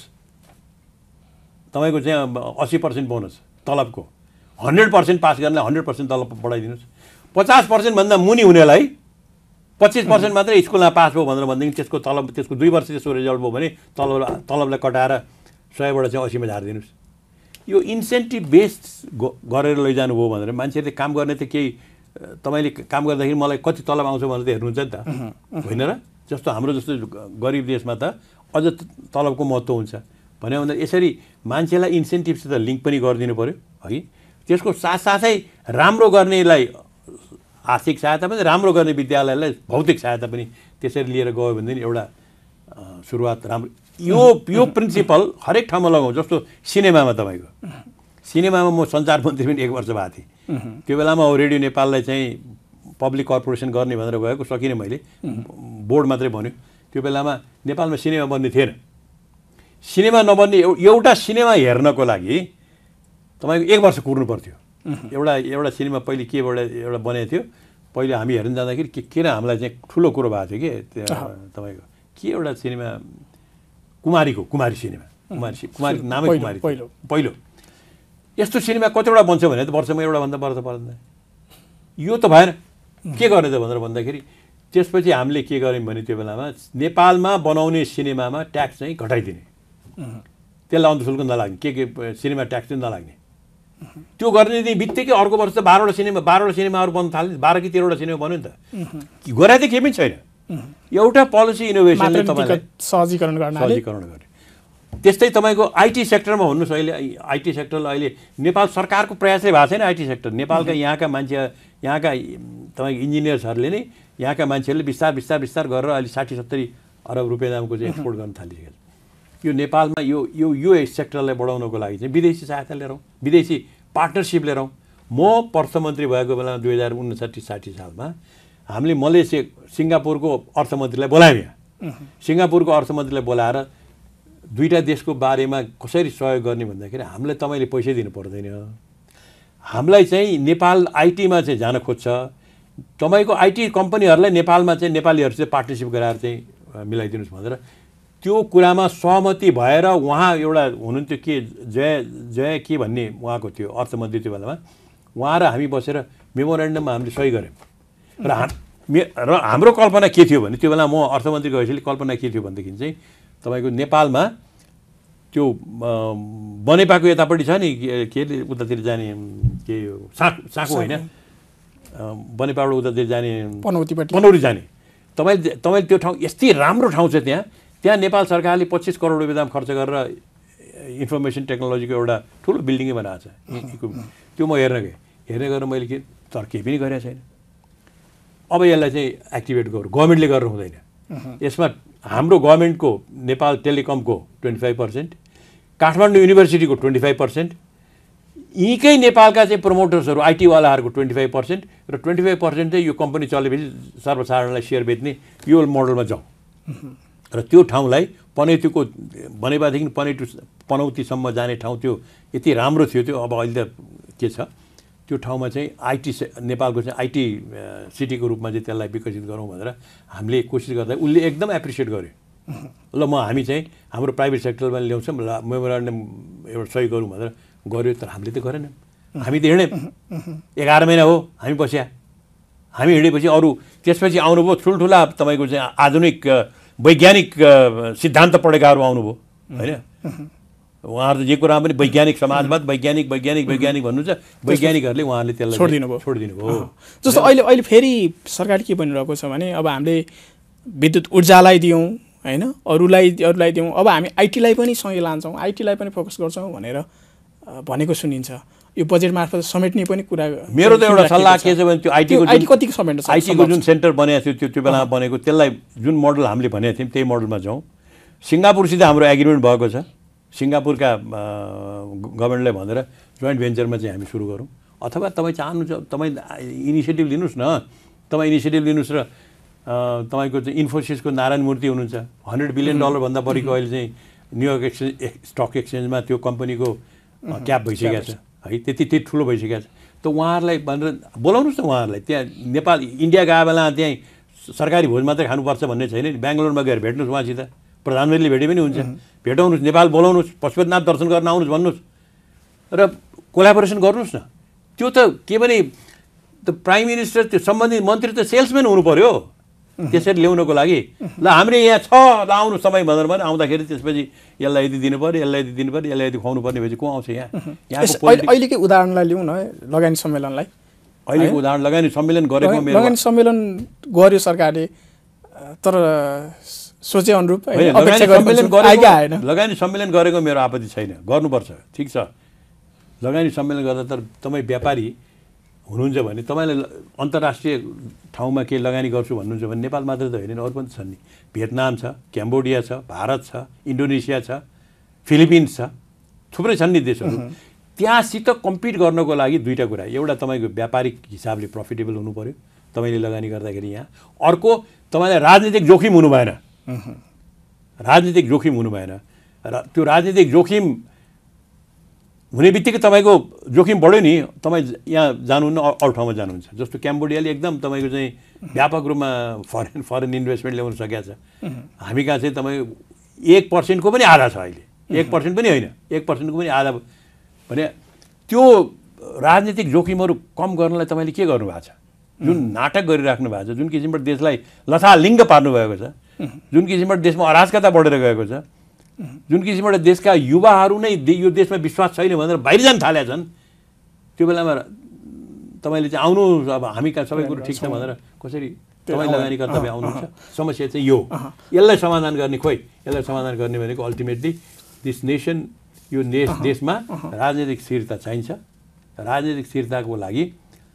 तपाईँको चाहिँ असी पर्सेन्ट बोनस तलबको, हन्ड्रेड पर्सेन्ट पास गर्नलाई हन्ड्रेड पर्सेन्ट तलब बढाइदिनुहोस्, पचास पर्सेन्टभन्दा मुनि हुनेलाई पच्चिस पर्सेन्ट मात्रै स्कुलमा पास भयो भनेर भनेदेखि त्यसको तलब त्यसको दुई वर्ष त्यसको रिजल्ट भयो भने तलब तलबलाई कटाएर सयबाट चाहिँ असीमा झारिदिनुहोस्। यो इन्सेन्टिभ बेस्ड गरेर लैजानु भयो भनेर मान्छेले काम गर्ने त केही तपाईँले काम गर्दाखेरि मलाई कति तलब आउँछ भनेर त हेर्नुहुन्छ नि त होइन र। जस्तो हाम्रो जस्तो गरिब देशमा त अझ तलबको महत्त्व हुन्छ भने भन्दा यसरी मान्छेलाई इन्सेन्टिभसित लिङ्क पनि गरिदिनु पऱ्यो है। त्यसको साथसाथै राम्रो गर्नेलाई आर्थिक सहायता पनि, राम्रो गर्ने विद्यालयलाई भौतिक सहायता पनि त्यसरी लिएर गयो भनेदेखि एउटा सुरुवात राम्रो। यो यो प्रिन्सिपल हरेक ठाउँमा लगाउँ। जस्तो सिनेमामा तपाईँको सिनेमामा म सञ्चार मन्त्री पनि एक वर्ष भएको थिएँ। त्यो बेलामा रेडियो नेपाललाई चाहिँ पब्लिक कर्पोरेसन गर्ने भनेर गएको सकिनँ मैले, बोर्ड मात्रै बन्यो। त्यो बेलामा नेपालमा सिनेमा बन्ने थिएन। सिनेमा नबन्ने एउटा सिनेमा हेर्नको लागि तपाईँको एक वर्ष कुर्नु पर्थ्यो। एउटा एउटा सिनेमा पहिले केबाट एउटा बनेको थियो, पहिले हामी हेर्न जाँदाखेरि के किन हामीलाई चाहिँ ठुलो कुरो भएको थियो कि तपाईँको के एउटा सिनेमा कुमारीको कुमारी सिनेमा कुमारी कुमारी नामै कुमारी पहिलो पहिलो यस्तो सिनेमा कतिवटा बन्छ भने त वर्षमा एउटा भन्दा बढ्छ पर्दैन। यो त भएन, के गर्ने त भनेर भन्दाखेरि त्यसपछि हामीले के गर्यौँ भने त्यो बेलामा नेपालमा बनाउने सिनेमामा ट्याक्स चाहिँ घटाइदिने, त्यसलाई अन्त शुल्क नलाग्ने, के के सिनेमा ट्याक्स चाहिँ नलाग्ने। त्यो गर्ने बित्तिकै अर्को वर्ष त बाह्रवटा सिनेमा बाह्रवटा सिनेमाहरू बन्न थाल्ने, बाह्र कि तेह्रवटा सिनेमा बन्यो नि त। गरे त केही पनि छैन, एउटा पोलिसी इनोभेसनले तपाईँलाई सहजीकरण गर्ने सहजीकरण गर्ने। त्यस्तै तपाईँको आइटी सेक्टरमा भन्नुहोस्, अहिले आइटी सेक्टरलाई अहिले नेपाल सरकारको प्रयासले भएको छैन। आइटी सेक्टर नेपालका यहाँका मान्छे यहाँका तपाईँको इन्जिनियर्सहरूले नै यहाँका मान्छेहरूले बिस्तार बिस्तार बिस्तार गरेर अहिले साठी सत्तरी अरब रुपियाँ दामको चाहिँ एक्सपोर्ट गर्न थालिसकेको छ। यो नेपालमा यो यो यो सेक्टरलाई बढाउनको लागि चाहिँ विदेशी सहायता लिएर आउँ, विदेशी पार्टनरसिप लिएर आउँ। म प्रधानमन्त्री भएको बेलामा दुई हजार उन्साठी साठी सालमा हामीले मलेसिया सिङ्गापुरको अर्थमन्त्रीलाई बोलायौँ। यहाँ सिङ्गापुरको अर्थमन्त्रीलाई बोलाएर दुईवटा देशको बारेमा कसरी सहयोग गर्ने भन्दाखेरि हामीलाई तपाईँले पैसै दिनु पर्दैन, हामीलाई चाहिँ नेपाल आइटीमा चाहिँ जान खोज्छ, तपाईँको आइटी कम्पनीहरूलाई नेपालमा चाहिँ नेपालीहरूसित पार्टनरसिप गराएर चाहिँ मिलाइदिनुहोस् भनेर त्यो कुरामा सहमति भएर उहाँ एउटा हुनुहुन्थ्यो के जय जय के भन्ने उहाँको थियो अर्थमन्त्री त्यो बेलामा, उहाँ र हामी बसेर मेमोरेन्डममा हामीले सही गऱ्यौँ। र र हाम्रो कल्पना के थियो भने त्यो बेला म अर्थमन्त्री गएपछि कल्पना के थियो भनेदेखि चाहिँ तपाईँको नेपालमा त्यो बनेपाको यतापट्टि छ नि के अरे उतातिर जाने के साँकु साँकु होइन बनेपाबाट उतातिर जाने पनौतीपट्टि पनौती जाने तपाईँ तपाईँले त्यो ठाउँ यस्तै राम्रो ठाउँ छ त्यहाँ त्यहाँ नेपाल सरकारले पच्चिस करोड रुपियाँ दाम खर्च गरेर इन्फर्मेसन टेक्नोलोजीको एउटा ठुलो बिल्डिङै बनाएको छ। त्यो म हेर्न गएँ, हेर्ने गरेर मैले के तर केही पनि गरेको छैन। अब यसलाई चाहिँ एक्टिभेट गरौँ, गभर्मेन्टले गरेर हुँदैन। यसमा हाम्रो गभर्मेन्टको नेपाल टेलिकमको ट्वेन्टी फाइभ पर्सेन्ट, काठमाडौँ युनिभर्सिटीको ट्वेन्टी फाइभ पर्सेन्ट, यहीँकै नेपालका चाहिँ प्रमोटर्सहरू आइटीवालाहरूको ट्वेन्टी फाइभ पर्सेन्ट र ट्वेन्टी फाइभ पर्सेन्ट चाहिँ यो कम्पनी चलेपछि सर्वसाधारणलाई सेयर बेच्ने यो मोडलमा जाउँ र त्यो ठाउँलाई पनौतीको बनेपादेखि पनौती पनौतीसम्म जाने ठाउँ त्यो यति राम्रो थियो त्यो। अब अहिले त के छ त्यो ठाउँमा चाहिँ आइटी नेपालको चाहिँ आइटी सिटीको रूपमा चाहिँ त्यसलाई विकसित गरौँ भनेर हामीले कोसिस गर्दा उसले एकदम एप्रिसिएट गर्यो। ल म हामी चाहिँ हाम्रो प्राइभेट सेक्टरमा ल्याउँछौँ ल मेमोरेन्डम एउटा सही गरौँ भनेर गऱ्यो, तर हामीले त गरेन। हामी त हिँड्यौँ, एघार महिना हो हामी बस्या। हामी हिँडेपछि अरू त्यसपछि आउनुभयो ठुल्ठुला तपाईँको चाहिँ आधुनिक वैज्ञानिक सिद्धान्त पढेकाहरू आउनुभयो होइन। उहाँहरू त जे कुरामा पनि वैज्ञानिक समाजवाद वैज्ञानिक वैज्ञानिक वैज्ञानिक भन्नुहुन्छ, वैज्ञानिकहरूले उहाँहरूले त्यसलाई छोडिदिनु भयो छोडिदिनु भयो जस्तो अहिले अहिले फेरि सरकार के भनिरहेको छ भने अब हामीले विद्युत ऊर्जालाई दियौँ होइन, अरूलाई अरूलाई दियौँ, अब हामी आइटीलाई पनि सँगै लान्छौँ, आइटीलाई पनि फोकस गर्छौँ भनेर भनेको सुनिन्छ। यो बजेट मार्फत समेट्ने पनि कुरा मेरो त एउटा सल्लाह के छ भने त्यो आइटीको आइटी कतिको समेट्नु छ, आइटीको जुन सेन्टर बनेको थियो त्यो त्यो बेलामा बनेको त्यसलाई जुन मोडल हामीले भनेको थियौँ त्यही मोडलमा जाउँ। सिङ्गापुरसित हाम्रो एग्रिमेन्ट भएको छ, सिङ्गापुरका गभर्मेन्टलाई भनेर जोइन्ट भेन्चरमा चाहिँ हामी सुरु गरौँ। अथवा तपाईँ चाहनुहुन्छ तपाईँ इनिसिएटिभ लिनुहोस् न, तपाईँ इनिसिएटिभ लिनुहोस् र तपाईँको चाहिँ इन्फोसिसको नारायण मूर्ति हुनुहुन्छ, हन्ड्रेड बिलियन डलरभन्दा बढीको अहिले चाहिँ न्युयोर्क एक्सचेन्ज स्टक एक्सचेन्जमा त्यो कम्पनीको क्याप भइसकेको छ है, त्यति त्यति ठुलो भइसकेको छ। त उहाँहरूलाई भनेर बोलाउनुहोस् न उहाँहरूलाई। त्यहाँ नेपाल इन्डिया गए बेला त्यहीँ सरकारी भोज मात्रै खानुपर्छ भन्ने छैन नि, बेङ्गलोरमा गएर भेट्नुहोस् उहाँसित, प्रधानमन्त्रीले भेटे पनि हुन्छ, भेटाउनुहोस्, नेपाल बोलाउनुहोस्, पशुपतिनाथ दर्शन गर्न आउनुहोस् भन्नुहोस् र कोलाबोरेसन गर्नुहोस् न। त्यो त के भने त प्राइम मिनिस्टर त्यो सम्बन्धित मन्त्री त सेल्सम्यान हुनु पर्यो त्यसरी ल्याउनको लागि। ल हाम्रो यहाँ छ ल आउनु समय भनेर भने आउँदाखेरि त्यसपछि यसलाई यदि दिनु पऱ्यो यसलाई यदि दिनु पऱ्यो यसलाई यदि खुवाउनु पर्ने भएपछि को आउँछ यहाँ। यहाँको अहिलेकै उदाहरणलाई लिउँ न, लगानी सम्मेलनलाई। अहिलेको उदाहरण लगानी सम्मेलन गरेको लगानी सम्मेलन गर्यो सरकारले, तर सोचे अनुरूप लगानी सम्मेलन गरेको मेरो आपत्ति छैन, गर्नुपर्छ, ठिक छ। लगानी सम्मेलन गर्दा तर तपाईँ व्यापारी हुनुहुन्छ भने तपाईँलाई अन्तर्राष्ट्रिय ठाउँमा केही लगानी गर्छु भन्नुहुन्छ भने नेपाल मात्र त होइन, अरू पनि छन् नि, भियतनाम छ, क्याम्बोडिया छ, भारत छ, इन्डोनेसिया छ, फिलिपिन्स छ, थुप्रै छन् नि देशहरू। त्यहाँसित कम्पिट गर्नको लागि दुईवटा कुरा, एउटा तपाईँको व्यापारिक हिसाबले प्रफिटेबल हुनु पऱ्यो तपाईँले लगानी गर्दाखेरि यहाँ, अर्को तपाईँलाई राजनीतिक जोखिम हुनु भएन, राजनीतिक जोखिम हुनु भएन र त्यो राजनीतिक जोखिम हुने बित्तिकै तपाईँको जोखिम बढ्यो नि, तपाईँ यहाँ जानुहुन्न अरू ठाउँमा जानुहुन्छ। जस्तो क्याम्बोडियाले एकदम तपाईँको चाहिँ व्यापक रूपमा फरेन फरेन इन्भेस्टमेन्ट ल्याउन सकेको छ। हामी कहाँ चाहिँ तपाईँ एक पर्सेन्टको पनि आधा छ अहिले, एक पर्सेन्ट पनि होइन, एक पर्सेन्टको पनि आधा भने त्यो राजनीतिक जोखिमहरू कम गर्नलाई तपाईँले के गर्नुभएको छ? जुन नाटक गरिराख्नु भएको छ, जुन किसिमबाट देशलाई लथालिङ्ग पार्नुभएको छ, जुन किसिमबाट देशमा अराजकता बढेर गएको छ, जुन किसिमबाट देशका युवाहरू नै यो देशमा विश्वास छैन भनेर बाहिर जान थालेका छन्, त्यो बेलामा तपाईँले चाहिँ आउनु अब हामी कहाँ सबै कुरो ठिक छ भनेर कसरी तपाईँ लगानी कर्तव्य आउनुहुन्छ? समस्या चाहिँ यो, यसलाई समाधान गर्ने, खोइ यसलाई समाधान गर्ने भनेको अल्टिमेटली दिस नेसन, यो देश देशमा राजनीतिक स्थिरता चाहिन्छ। राजनीतिक स्थिरताको लागि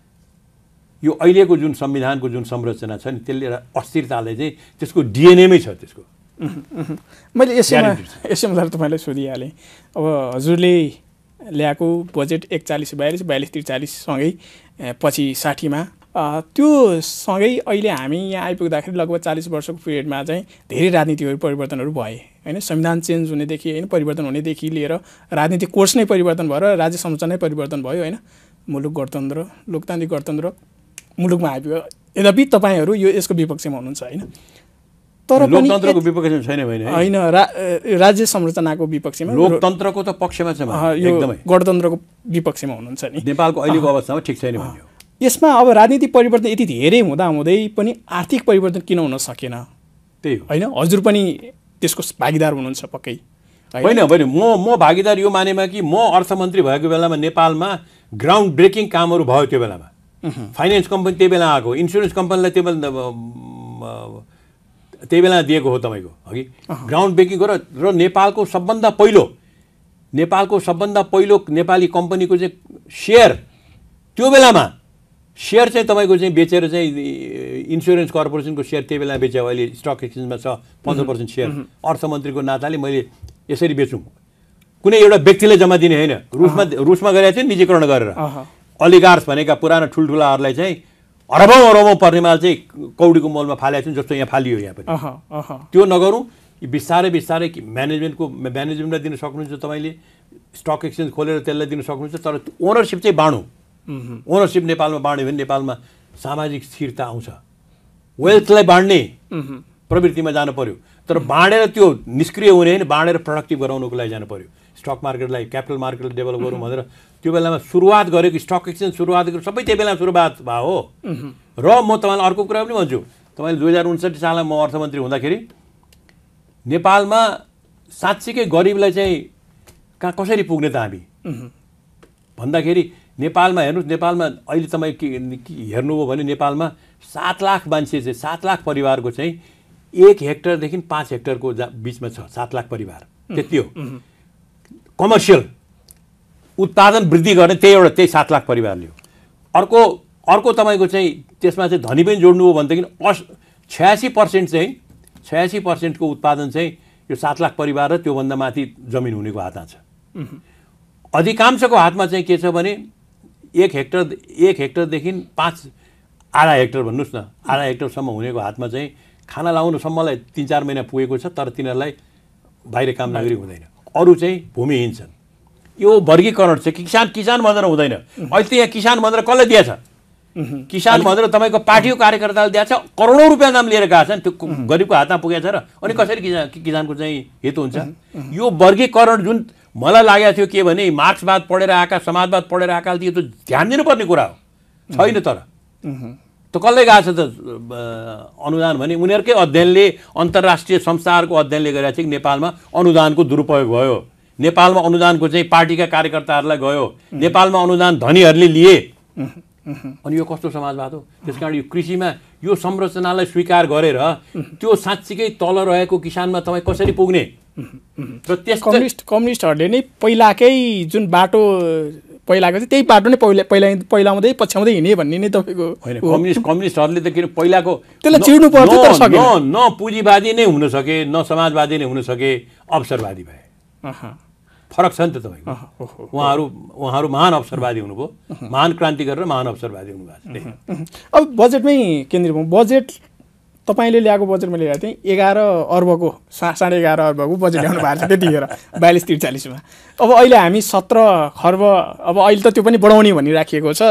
यो अहिलेको जुन संविधानको जुन संरचना छ नि त्यसले अस्थिरतालाई चाहिँ त्यसको डिएनएमै छ त्यसको। मैले यसैमा यसैमा तपाईँलाई सोधिहालेँ, अब हजुरले ल्याएको बजेट एकचालिस बयालिस बयालिस त्रिचालिससँगै पछि साठीमा त्यो सँगै अहिले हामी यहाँ आइपुग्दाखेरि लगभग चालिस वर्षको पिरियडमा चाहिँ धेरै राजनीतिहरू परिवर्तनहरू भए होइन, संविधान चेन्ज हुनेदेखि होइन, परिवर्तन हुनेदेखि लिएर राजनीतिक कोर्स नै परिवर्तन भएर राज्य संरचना नै परिवर्तन भयो होइन, मुलुक गणतन्त्र लोकतान्त्रिक गणतन्त्र मुलुकमा आइपुग्यो। यद्यपि तपाईँहरू यो यसको विपक्षमा हुनुहुन्छ होइन, तर लोकतन्त्रको विपक्षमा छैन भने होइन, राज्य संरचनाको विपक्षमा, लोकतन्त्रको त पक्षमा छ, एकदमै गणतन्त्रको विपक्षमा हुनुहुन्छ नि। नेपालको अहिलेको अवस्थामा ठिक छैन भन्यो। यसमा अब राजनीतिक परिवर्तन यति धेरै हुँदा हुँदै पनि आर्थिक परिवर्तन किन हुन सकेन? त्यही हो होइन, हजुर पनि त्यसको भागीदार हुनुहुन्छ पक्कै होइन? होइन, म म भागीदार यो मानेमा कि म अर्थमन्त्री भएको बेलामा नेपालमा ग्राउन्ड ब्रेकिङ कामहरू भयो। त्यो बेलामा फाइनेन्स कम्पनी त्यही बेला आएको, इन्सुरेन्स कम्पनीलाई त्यो बेला त्यही बेला दिएको हो तपाईँको अघि ग्राउन्ड ब्रेकिङ गर र नेपालको सबभन्दा पहिलो नेपालको सबभन्दा पहिलो नेपाली कम्पनीको चाहिँ सेयर त्यो बेलामा सेयर चाहिँ तपाईँको चाहिँ बेचेर चाहिँ इन्सुरेन्स कर्पोरेसनको सेयर त्यही बेला बेच्यो। अहिले स्टक एक्सचेन्जमा छ पन्ध्र पर्सेन्ट सेयर। अर्थमन्त्रीको नाताले मैले यसरी बेचौँ, कुनै एउटा व्यक्तिले जम्मा दिने होइन। रुसमा रुसमा गरेका थियो निजीकरण गरेर, अलिगार्स भनेका पुराना ठुल्ठुलाहरूलाई चाहिँ अरबौँ अरबौँ पर्ने माल चाहिँ कौडीको मोलमा फालेको थियो, जस्तो यहाँ फालियो। यहाँ पनि त्यो नगरौँ, बिस्तारै बिस्तारै म्यानेजमेन्टको म्यानेजमेन्टलाई दिन सक्नुहुन्छ, तपाईँले स्टक एक्सचेन्ज खोलेर त्यसलाई दिन सक्नुहुन्छ, तर ओनरसिप चाहिँ बाँडौँ। ओनरसिप नेपालमा बाँड्यो भने नेपालमा सामाजिक स्थिरता आउँछ। वेल्थलाई बाँड्ने प्रवृत्तिमा जानु पर्यो, तर बाँडेर त्यो निष्क्रिय हुने होइन, बाँडेर प्रोडक्टिभ गराउनुको लागि जानु पर्यो। स्टक मार्केटलाई, क्यापिटल मार्केटलाई डेभलप गरौँ भनेर त्यो बेलामा सुरुवात गरेको, स्टक एक्सचेन्ज सुरुवात गरेको सबै त्यही बेला सुरुवात भयो हो। र म तपाईँलाई अर्को कुरा पनि भन्छु, तपाईँले दुई हजार उन्सठी सालमा म अर्थमन्त्री हुँदाखेरि नेपालमा साँच्चीकै गरिबलाई चाहिँ कहाँ कसरी पुग्ने त हामी भन्दाखेरि नेपालमा हेर्नुहोस्, नेपालमा अहिले तपाईँ के हेर्नुभयो भने नेपालमा सात लाख मान्छे चाहिँ सात लाख परिवारको चाहिँ एक हेक्टरदेखि पाँच हेक्टरको बिचमा छ। सात लाख परिवार त्यति हो। कमर्सियल उत्पादन वृद्धि गर्ने त्यही एउटा त्यही सात लाख परिवारले हो। अर्को अर्को तपाईँको चाहिँ त्यसमा चाहिँ धनी पनि जोड्नु हो भनेदेखि अस छयासी पर्सेन्ट चाहिँ छयासी पर्सेन्टको उत्पादन चाहिँ यो सात लाख परिवार र त्योभन्दा माथि जमिन हुनेको हातमा छ। अधिकांशको हातमा चाहिँ के छ भने एक हेक्टर एक हेक्टरदेखि पाँच आधा हेक्टर भन्नुहोस् न, आधा हेक्टरसम्म हुनेको हातमा चाहिँ खाना लाउनुसम्मलाई तिन चार महिना पुगेको छ, तर तिनीहरूलाई बाहिर काम नागरिक हुँदैन। अरू चाहिँ भूमिहीन छन्। यो वर्गीकरण चाहिँ किसान किसान भनेर हुँदैन। अहिले त यहाँ किसान भनेर कसले दिएछ? किसान भनेर तपाईँको पार्टीको कार्यकर्ताले दिएछ, करोडौँ रुपियाँ दाम लिएर गएको छ नि, त्यो गरिबको हातमा पुगेछ र अनि कसरी किसान किसानको चाहिँ हेतु हुन्छ? यो वर्गीकरण जुन मलाई लागेको थियो के भने मार्क्सवाद पढेर आएका, समाजवाद पढेर आएकाले यो त ध्यान दिनुपर्ने कुरा हो, छैन। तर त कसले गएको छ त अनुदान भने उनीहरूकै अध्ययनले, अन्तर्राष्ट्रिय संस्थाहरूको अध्ययनले गरेर चाहिँ नेपालमा अनुदानको दुरुपयोग भयो, नेपालमा अनुदानको चाहिँ पार्टीका कार्यकर्ताहरूलाई गयो, नेपालमा अनुदान धनीहरूले लिए। अनि यो कस्तो समाजवाद हो? त्यसकारण यो कृषिमा यो संरचनालाई स्वीकार गरेर त्यो साँच्चीकै तल रहेको किसानमा तपाईँ कसरी पुग्ने? र त्यस कम्युनिस्ट कम्युनिस्टहरूले नै पहिलाकै जुन बाटो पहिलाको चाहिँ त्यही बाटो नै पहिला पहिला पहिलाउँदै पछ्याउँदै हिँड्ने भन्ने नै तपाईँको होइन। कम्युनिस्ट कम्युनिस्टहरूले त किन पहिलाको त्यसलाई चिर्नु पर्थ्यो तर सकेन। न न पुँजीवादी नै हुन सके, न समाजवादी नै हुन सके, अवसरवादी भए। फरक छ नि त तपाईँको। उहाँहरू उहाँहरू महान अवसरवादी हुनुभयो, महान क्रान्तिकारी र महान अवसरवादी हुनुभएको छ। अब बजेटमै केन्द्रित भयौँ। बजेट तपाईँले ल्याएको बजेट मैले ल्याएको थिएँ एघार अर्बको सा साढे एघार अर्बको बजेट ल्याउनु भएको छ त्यतिखेर बयालिस त्रिचालिसमा। अब अहिले हामी सत्र खर्ब, अब अहिले त त्यो पनि बढाउने भनिराखिएको छ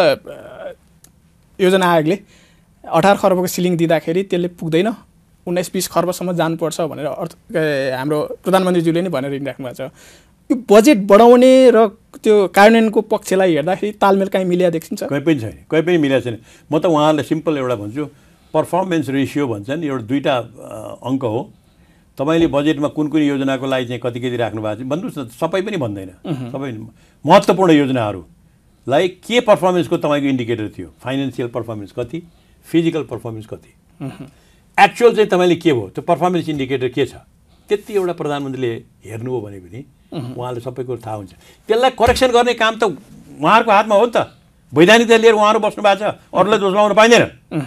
योजना आयोगले। अठार खर्बको सिलिङ दिँदाखेरि त्यसले पुग्दैन, उन्नाइस बिस खर्बसम्म जानुपर्छ भनेर अर्थ हाम्रो प्रधानमन्त्रीज्यूले नै भनेर हिँडिराख्नु भएको छ। यो बजेट बढाउने र त्यो कार्यान्वयनको पक्षलाई हेर्दाखेरि तालमेल काहीँ मिल्या देखिन्छ? कहीँ पनि छैन, कहीँ पनि मिलेको छैन। म त उहाँहरूलाई सिम्पल एउटा भन्छु, पर्फर्मेन्स रेसियो भन्छन्, एउटा दुईवटा अङ्क हो। तपाईँले बजेटमा कुन कुन योजनाको लागि चाहिँ कति कति राख्नु भएको छ भन्नुहोस् न। सबै पनि भन्दैन, सबै महत्त्वपूर्ण योजनाहरूलाई के पर्फर्मेन्सको तपाईँको इन्डिकेटर थियो? फाइनेन्सियल पर्फर्मेन्स कति, फिजिकल पर्फर्मेन्स कति, एक्चुअल चाहिँ तपाईँले के भयो, त्यो पर्फर्मेन्स इन्डिकेटर के छ? त्यति एउटा प्रधानमन्त्रीले हेर्नुभयो भने पनि उहाँले सबै कुरो थाहा हुन्छ। त्यसलाई करेक्सन गर्ने काम त उहाँहरूको हातमा हो नि त। वैधानिकता लिएर उहाँहरू बस्नु भएको छ, अरूलाई दोष लगाउनु पाइँदैन।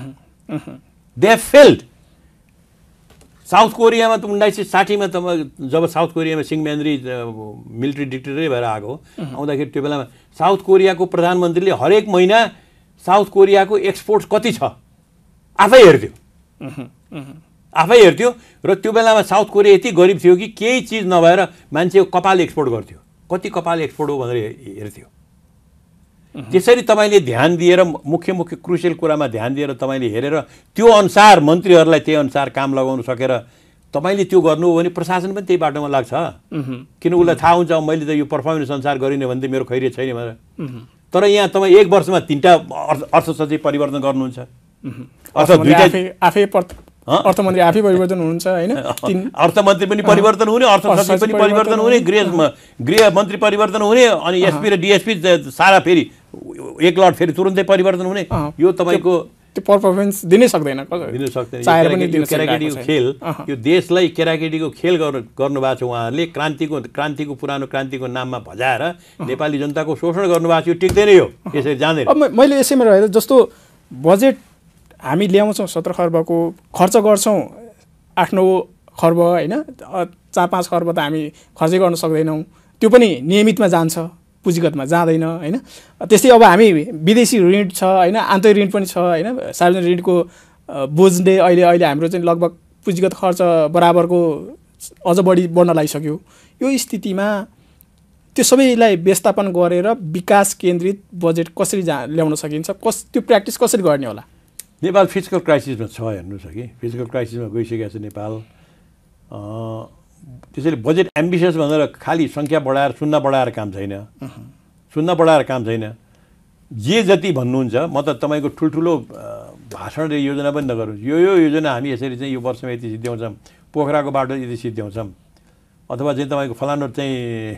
They have failed. साउथ कोरियामा त उन्नाइस सय साठीमा त जब साउथ कोरियामा सिङम्यान्री मिलिट्री डिक्टेटरै भएर आएको आउँदाखेरि त्यो बेलामा साउथ कोरियाको प्रधानमन्त्रीले हरेक महिना साउथ कोरियाको एक्सपोर्ट कति छ आफै हेर्थ्यो, आफै हेर्थ्यो। र त्यो बेलामा साउथ कोरिया यति गरिब थियो कि केही चिज नभएर मान्छेको कपाल एक्सपोर्ट गर्थ्यो, कति कपाल एक्सपोर्ट हो भनेर हेर्थ्यो। त्यसरी तपाईँले ध्यान दिएर मुख्य मुख्य क्रुसियल कुरामा ध्यान दिएर तपाईँले हेरेर त्यो अनुसार मन्त्रीहरूलाई त्यही अनुसार काम लगाउनु सकेर तपाईँले त्यो गर्नु हो भने प्रशासन पनि त्यही बाटोमा लाग्छ। किन उसलाई थाहा हुन्छ मैले त यो पर्फर्मेन्स अनुसार गरिनँ भने त मेरो खैरियत छैन भनेर। तर यहाँ तपाईँ एक वर्षमा तिनवटा अर्थ सचिव परिवर्तन गर्नुहुन्छ, आफै अर्थमन्त्री आफै परिवर्तन हुनुहुन्छ होइन, अर्थमन्त्री पनि परिवर्तन हुने, अर्थ सचिव पनि परिवर्तन हुने, गृह गृह मन्त्री परिवर्तन हुने, अनि एसपी र डिएसपी सारा फेरि एक लट फेरि तुरुन्तै परिवर्तन हुने। यो तपाईँको त्यो पर्फर्मेन्स दिनै सक्दैन, दिन सक्दैन। केटाकेटीको खेल, यो देशलाई केटाकेटीको खेल गर्नु भएको छ उहाँहरूले। क्रान्तिको क्रान्तिको पुरानो क्रान्तिको नाममा भजाएर नेपाली जनताको शोषण गर्नुभएको छ। यो टिक्दैन, यो यसरी जाँदैन। अब मैले यसैमा रहेर जस्तो बजेट हामी ल्याउँछौँ सत्र खर्बको, खर्च गर्छौँ आठ नौ खर्ब होइन, चार पाँच खर्ब त हामी खर्चै गर्न सक्दैनौँ, त्यो पनि नियमितमा जान्छ, पुँजीगतमा जाँदैन होइन। त्यस्तै अब हामी विदेशी ऋण छ होइन, आन्तरिक ऋण पनि छ होइन, सार्वजनिक ऋणको बोझले अहिले अहिले हाम्रो चाहिँ लगभग पुँजीगत खर्च बराबरको अझ बढी बढ्न लागिसक्यो। यो स्थितिमा त्यो सबैलाई व्यवस्थापन गरेर विकास केन्द्रित बजेट कसरी जा ल्याउन सकिन्छ, कस त्यो प्र्याक्टिस कसरी गर्ने होला? नेपाल फिजिकल क्राइसिसमा छ हेर्नुहोस् कि फिजिकल क्राइसिसमा गइसकेको छ नेपाल। त्यसैले बजेट एम्बिसियस भनेर खालि सङ्ख्या बढाएर शून्य बढाएर काम छैन, शून्य बढाएर काम छैन। जे जति भन्नुहुन्छ म त तपाईँको ठुल्ठुलो भाषण र योजना पनि नगर्नुहोस्, यो यो योजना हामी यसरी चाहिँ यो वर्षमा यति सिद्ध्याउँछौँ, पोखराको बाटो यति सिद्ध्याउँछौँ, अथवा चाहिँ तपाईँको फलानु चाहिँ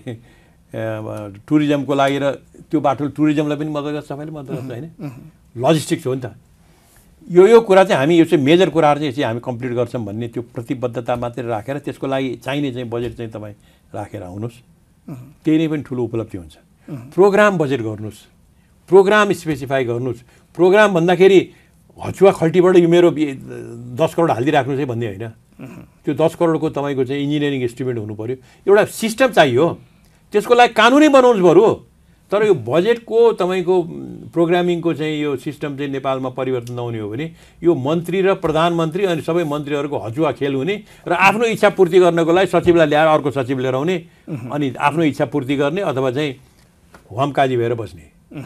टुरिज्मको लागि र त्यो बाटो टुरिज्मलाई पनि मद्दत गर्छ, सबैले मद्दत गर्छ होइन, लजिस्टिक्स हो नि त। यो यो कुरा चाहिँ हामी यो चाहिँ मेजर कुराहरू चाहिँ यसरी हामी कम्प्लिट गर्छौँ भन्ने त्यो प्रतिबद्धता मात्रै राखेर त्यसको लागि चाहिने चाहिँ बजेट चाहिँ तपाईँ राखेर आउनुहोस्, त्यही नै पनि ठुलो उपलब्धि हुन्छ। प्रोग्राम बजेट गर्नुहोस्, प्रोग्राम स्पेसिफाई गर्नुहोस्। प्रोग्राम भन्दाखेरि हचुवा खल्टीबाट यो मेरो दस करोड हालिदिइराख्नुहोस् है भन्ने होइन, त्यो दस करोडको तपाईँको चाहिँ इन्जिनियरिङ इस्टिमेट हुनु पऱ्यो, एउटा सिस्टम चाहियो, त्यसको लागि कानुनै बनाउनुहोस् बरु। तर यो बजेटको तपाईँको प्रोग्रामिङको चाहिँ यो सिस्टम चाहिँ नेपालमा परिवर्तन नहुने हो भने यो मन्त्री र प्रधानमन्त्री अनि सबै मन्त्रीहरूको हजुवा खेल हुने र आफ्नो इच्छा पूर्ति गर्नको लागि सचिवलाई ल्याएर अर्को सचिव लिएर आउने अनि आफ्नो इच्छा पूर्ति गर्ने अथवा चाहिँ वामकाजी भएर बस्ने।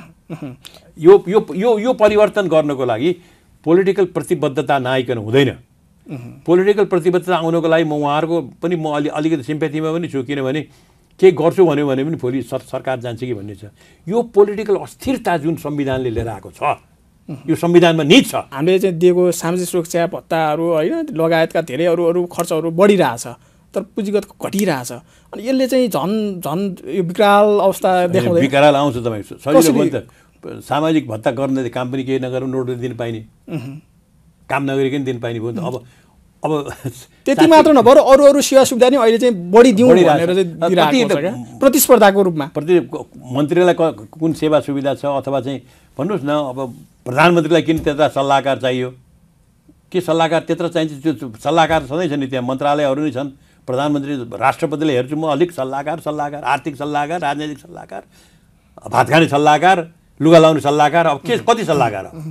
यो यो यो यो परिवर्तन गर्नको लागि पोलिटिकल प्रतिबद्धता नआइकन हुँदैन। पोलिटिकल प्रतिबद्धता आउनको लागि म उहाँहरूको पनि म अलि अलिकति सिम्पेथीमा पनि छु, किनभने के गर्छु भन्यो भने पनि भोलि सर सरकार जान्छ कि भन्ने छ। यो पोलिटिकल अस्थिरता जुन संविधानले लिएर आएको छ, यो संविधानमा निहित छ। हामीले चाहिँ दिएको सामाजिक सुरक्षा भत्ताहरू होइन लगायतका धेरै अरू अरू खर्चहरू बढिरहेछ तर पुँजीगत घटिरहेछ, अनि यसले चाहिँ झन् झन् यो विकराल अवस्था देखाउँदै विकराल आउँछ। तपाईँ सजिलो भयो नि त, सामाजिक भत्ता गर्ने काम पनि केही नगरौँ, नोट दिन पाइने, काम नगरिकन दिन पाइने भयो नि त। अब अब त्यति मात्र नभएर अरू अरू सेवा सुविधा नि अहिले चाहिँ बढी दिउँ भनेर चाहिँ दिइरहेको छ क्या, प्रतिस्पर्धाको रूपमा। प्रति मन्त्रीलाई कुन सेवा सुविधा छ अथवा चाहिँ भन्नुहोस् न, अब प्रधानमन्त्रीलाई किन त्यत्रा सल्लाहकार चाहियो, के सल्लाहकार त्यत्रा चाहिन्छ? त्यो सल्लाहकार छँदै छ नि, त्यहाँ मन्त्रालयहरू नै छन्। प्रधानमन्त्री राष्ट्रपतिले हेर्छु म अलिक सल्लाहकार सल्लाहकार आर्थिक सल्लाहकार, राजनैतिक सल्लाहकार, भात खाने सल्लाहकार, लुगा लाउने सल्लाहकार, अब के कति सल्लाहकार हो?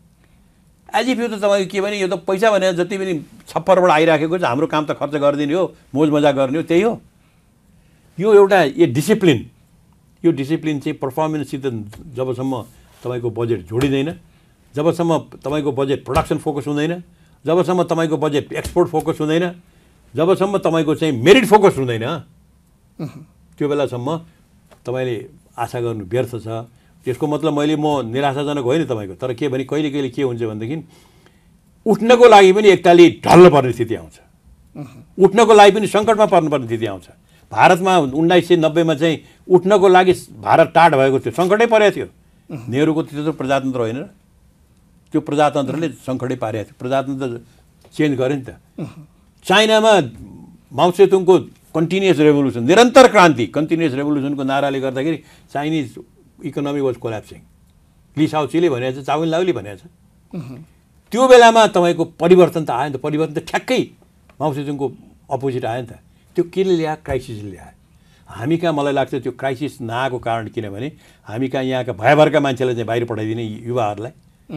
एज इफ यो त तपाईँको के भने यो त पैसा भने जति पनि छप्परबाट आइराखेको छ, हाम्रो काम त खर्च गरिदिने हो, मोज मजा गर्ने हो, त्यही हो। यो एउटा यो डिसिप्लिन, यो डिसिप्लिन चाहिँ पर्फर्मेन्ससित जबसम्म तपाईँको बजेट जोडिँदैन, जबसम्म तपाईँको बजेट प्रोडक्सन फोकस हुँदैन, जबसम्म तपाईँको बजेट एक्सपोर्ट फोकस हुँदैन, जबसम्म तपाईँको चाहिँ मेरिट फोकस हुँदैन, त्यो बेलासम्म तपाईँले आशा गर्नु व्यर्थ छ। त्यसको मतलब मैले म निराशाजनक होइन तपाईँको, तर के भने कहिले कहिले के हुन्छ भनेदेखि उठ्नको लागि पनि एकतालि ढल्न पर्ने स्थिति आउँछ, उठ्नको लागि पनि सङ्कटमा पर्नुपर्ने स्थिति आउँछ। भारतमा उन्नाइस सय नब्बेमा चाहिँ उठ्नको लागि भारत टाढ भएको थियो, सङ्कटै परेको थियो। नेहरूको त्यस्तो प्रजातन्त्र होइन, त्यो प्रजातन्त्रले सङ्कटै पारेको थियो, प्रजातन्त्र चेन्ज गऱ्यो नि त। चाइनामा माओ सेतुङको कन्टिन्युस रेभोल्युसन, निरन्तर क्रान्ति, कन्टिन्युस रेभोल्युसनको नाराले गर्दाखेरि चाइनिज इकोनोमी वाज कोल्याप्सिङ। ली साओचीले भनेको छ, चाउन लाउले भनेको छ। त्यो बेलामा तपाईँको परिवर्तन त आयो नि त, परिवर्तन त ठ्याक्कै माओ सेतुङको अपोजिट आयो नि त। त्यो केले ल्यायो? क्राइसिसले ल्यायो। हामी कहाँ मलाई लाग्छ त्यो क्राइसिस नआएको कारण किनभने हामी कहाँ यहाँका भयभरका मान्छेलाई चाहिँ बाहिर पठाइदिने युवाहरूलाई,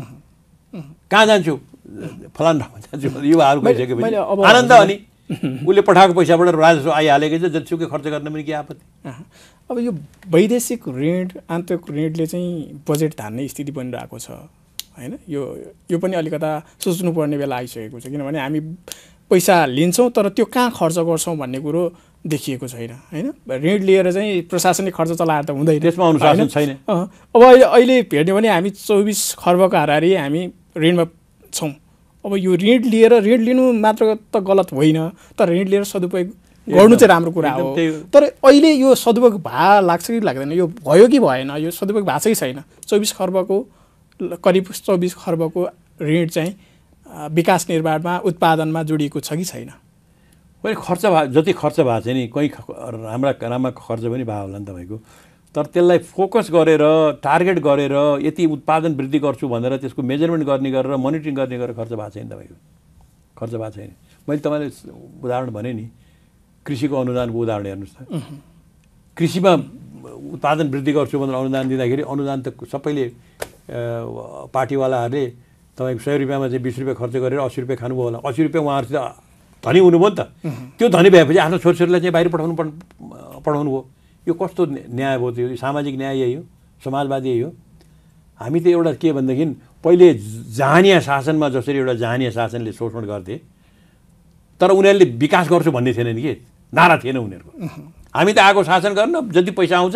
कहाँ जान्छु फलान ठाउँमा जान्छु युवाहरू गइसकेपछि आनन्द हो नि, उसले पठाएको पैसाबाट राजस्व आइहालेको छ, जतिसुकै खर्च गर्न पनि के आपत्ति। अब यो वैदेशिक ऋण, आन्तरिक ऋणले चाहिँ बजेट धान्ने स्थिति बनिरहेको छ होइन, यो यो पनि अलिकता सोच्नुपर्ने बेला आइसकेको छ, किनभने हामी पैसा लिन्छौँ तर त्यो कहाँ खर्च गर्छौँ भन्ने कुरो देखिएको छैन होइन। ऋण लिएर चाहिँ प्रशासनिक खर्च चलाएर त हुँदैन, त्यसमा अनुशासन छैन। अब अहिले अहिले हेर्ने भने हामी चौबिस खर्बको हाराहारी हामी ऋणमा छौँ। अब यो ऋण लिएर ऋण लिनु मात्र त गलत होइन, तर ऋण लिएर सदुपयोग गर्नु चाहिँ राम्रो कुरा हो। तर अहिले यो सदुपयोग भए लाग्छ कि लाग्दैन, यो भयो कि भएन, यो सदुपयोग भएको चाहिँ छैन। चौबिस खर्बको करिब चौबिस खर्बको ऋण चाहिँ विकास निर्माणमा उत्पादनमा जोडिएको छ कि छैन? मैले खर्च भए जति खर्च भएको छ नि, कोही राम्रा राम्रा खर्च पनि भयो होला नि तपाईँको, तर त्यसलाई फोकस गरेर टार्गेट गरेर यति उत्पादन वृद्धि गर्छु भनेर त्यसको मेजरमेन्ट गर्ने गरेर मोनिटरिङ गर्ने गरेर खर्च भएको छैन तपाईँको, खर्च भएको छैन। मैले तपाईँलाई उदाहरण भने नि, कृषिको अनुदानको उदाहरण हेर्नुहोस् त। कृषिमा उत्पादन वृद्धि गर्छु भनेर अनुदान दिँदाखेरि अनुदान त सबैले पार्टीवालाहरूले तपाईँको सय रुपियाँमा चाहिँ बिस रुपियाँ खर्च गरेर अस्सी रुपियाँ खानुभयो होला, अस्सी रुपियाँ उहाँहरूसित धनी हुनुभयो नि त। त्यो धनी भएपछि आफ्नो छोरछोरीलाई चाहिँ बाहिर पठाउनु पठाउनु भयो, यो कस्तो न्याय भयो त्यो? सामाजिक न्याय यही हो, समाजवादी यही हो। हामी त एउटा के भनेदेखि पहिले जहानिया शासनमा जसरी एउटा जहानिया शासनले शोषण गर्थे तर उनीहरूले विकास गर्छु भन्ने थिएन नि, के नारा थिएन उनीहरूको। हामी त आएको शासन गर्न, जति पैसा आउँछ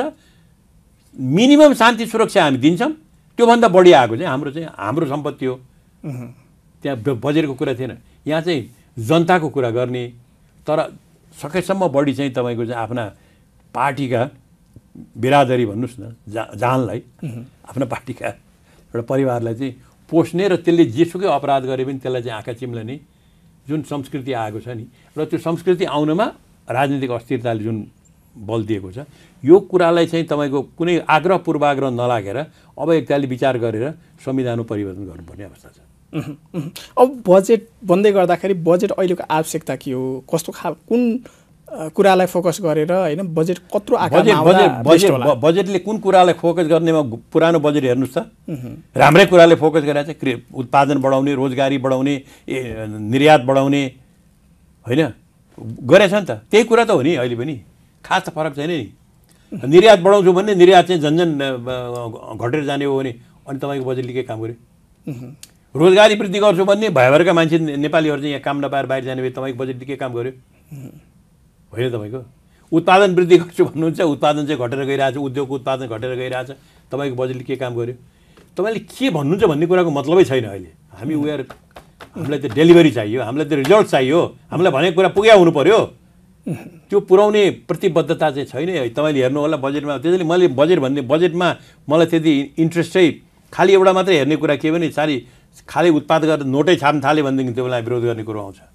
मिनिमम शान्ति सुरक्षा हामी दिन्छौँ, त्योभन्दा बढी आएको चाहिँ हाम्रो चाहिँ हाम्रो सम्पत्ति हो। त्यहाँ बजेटको कुरा थिएन। यहाँ चाहिँ जनताको कुरा गर्ने, तर सकेसम्म बढी चाहिँ तपाईँको चाहिँ आफ्ना पार्टीका बिरादरी भन्नुहोस् न, जा जानलाई, आफ्ना पार्टीका एउटा परिवारलाई चाहिँ पोस्ने र त्यसले जेसुकै अपराध गरे पनि त्यसलाई चाहिँ आँखा चिम्लने जुन संस्कृति आएको छ नि, र त्यो संस्कृति आउनमा राजनीतिक अस्थिरताले जुन बल दिएको छ, यो कुरालाई चाहिँ तपाईँको कुनै आग्रह पूर्वाग्रह नलागेर अब एकताले विचार गरेर संविधानमा परिवर्तन गर्नुपर्ने अवस्था छ। अब बजेट बन्दै गर्दाखेरि बजेट अहिलेको आवश्यकता के हो, कस्तो खाल कुन कुरालाई फोकस गरेर होइन बजेट कत्रो आकारमा बजेट बजेट बजेटले कुन कुरालाई फोकस गर्नेमा पुरानो बजेट हेर्नुहोस् त, राम्रै कुराले फोकस गरेर चाहिँ उत्पादन बढाउने, रोजगारी बढाउने, निर्यात बढाउने होइन गरेछ नि त। त्यही कुरा त हो नि अहिले पनि, खास त फरक छैन नि। निर्यात बढाउँछु भन्ने निर्यात चाहिँ झन्झन घटेर जाने हो भने अनि तपाईँको बजेटले के काम गर्यो? रोजगारी वृद्धि गर्छु भन्ने भएभरका मान्छे नेपालीहरू चाहिँ यहाँ काम नपाएर बाहिर जाने भए तपाईँको बजेटले के काम गर्यो? होइन तपाईँको। उत्पादन वृद्धि गर्छु भन्नुहुन्छ, उत्पादन चाहिँ घटेर गइरहेछ, उद्योगको उत्पादन घटेर गइरहेछ, तपाईँको बजेटले के काम गर्यो? तपाईँले के भन्नुहुन्छ भन्ने कुराको मतलबै छैन अहिले। हामी उयो हामीलाई त डेलिभरी चाहियो, हामीलाई त रिजल्ट चाहियो, हामीलाई भनेको कुरा पुग्या हुनु पर्यो। त्यो पुर्याउने प्रतिबद्धता चाहिँ छैन। तपाईँले हेर्नु होला बजेटमा, त्यसैले मैले बजेट भन्ने बजेटमा मलाई त्यति इन्ट्रेस्टै खालि एउटा मात्रै हेर्ने कुरा के भने सारी खालि उत्पाद गरेर नोटै छाप्न थाल्यो भनेदेखि त्यो बेला विरोध गर्ने कुरो आउँछ।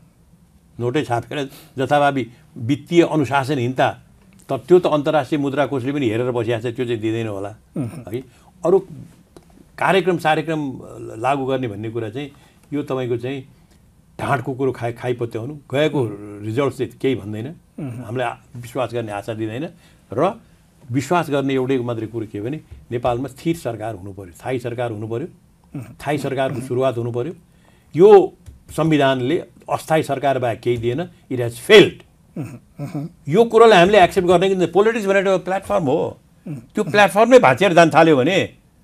नोटै छापेर जथाभावी वित्तीय अनुशासनहीनता, तर त्यो त अन्तर्राष्ट्रिय मुद्रा कोषले पनि हेरेर बसिरहेको छ, त्यो चाहिँ दिँदैन होला है। अरू कार्यक्रम कार्यक्रम लागू गर्ने भन्ने कुरा चाहिँ यो तपाईँको चाहिँ ढाँटको कुरो खाइ खाइपत्याउनु, गएको रिजल्ट चाहिँ केही भन्दैन, हामीलाई विश्वास गर्ने आशा दिँदैन। र विश्वास गर्ने एउटै मात्रै कुरो के भने नेपालमा स्थिर सरकार हुनु पर्यो, स्थायी सरकार हुनु पर्यो, स्थायी सरकारको सुरुवात हुनु पर्यो। यो संविधानले अस्थायी सरकार बाहेक केही दिएन, इट हेज फेल्ड। यो कुरोलाई हामीले एक्सेप्ट गर्ने कि पोलिटिक्स भनेर एउटा प्लेटफर्म हो, त्यो प्लेटफर्मै भाँचिएर जान थाल्यो भने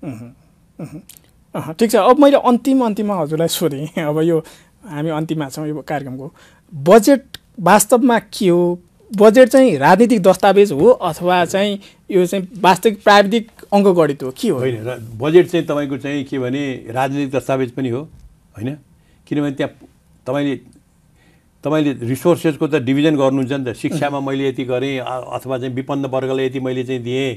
ठिक छ। अब मैले अन्तिम अन्तिममा हजुरलाई सोधेँ, अब यो हामी अन्तिममा छौँ यो कार्यक्रमको, बजेट वास्तवमा के हो? बजेट चाहिँ राजनीतिक दस्तावेज हो अथवा चाहिँ यो चाहिँ वास्तविक प्राविधिक अङ्कगणित हो, के हो? होइन, बजेट चाहिँ तपाईँको चाहिँ के भने राजनीतिक दस्तावेज पनि हो होइन, किनभने त्यहाँ तपाईँले तपाईँले रिसोर्सेसको त डिभिजन गर्नुहुन्छ नि त। शिक्षामा मैले यति गरेँ अथवा चाहिँ विपन्न वर्गलाई यति मैले चाहिँ दिएँ,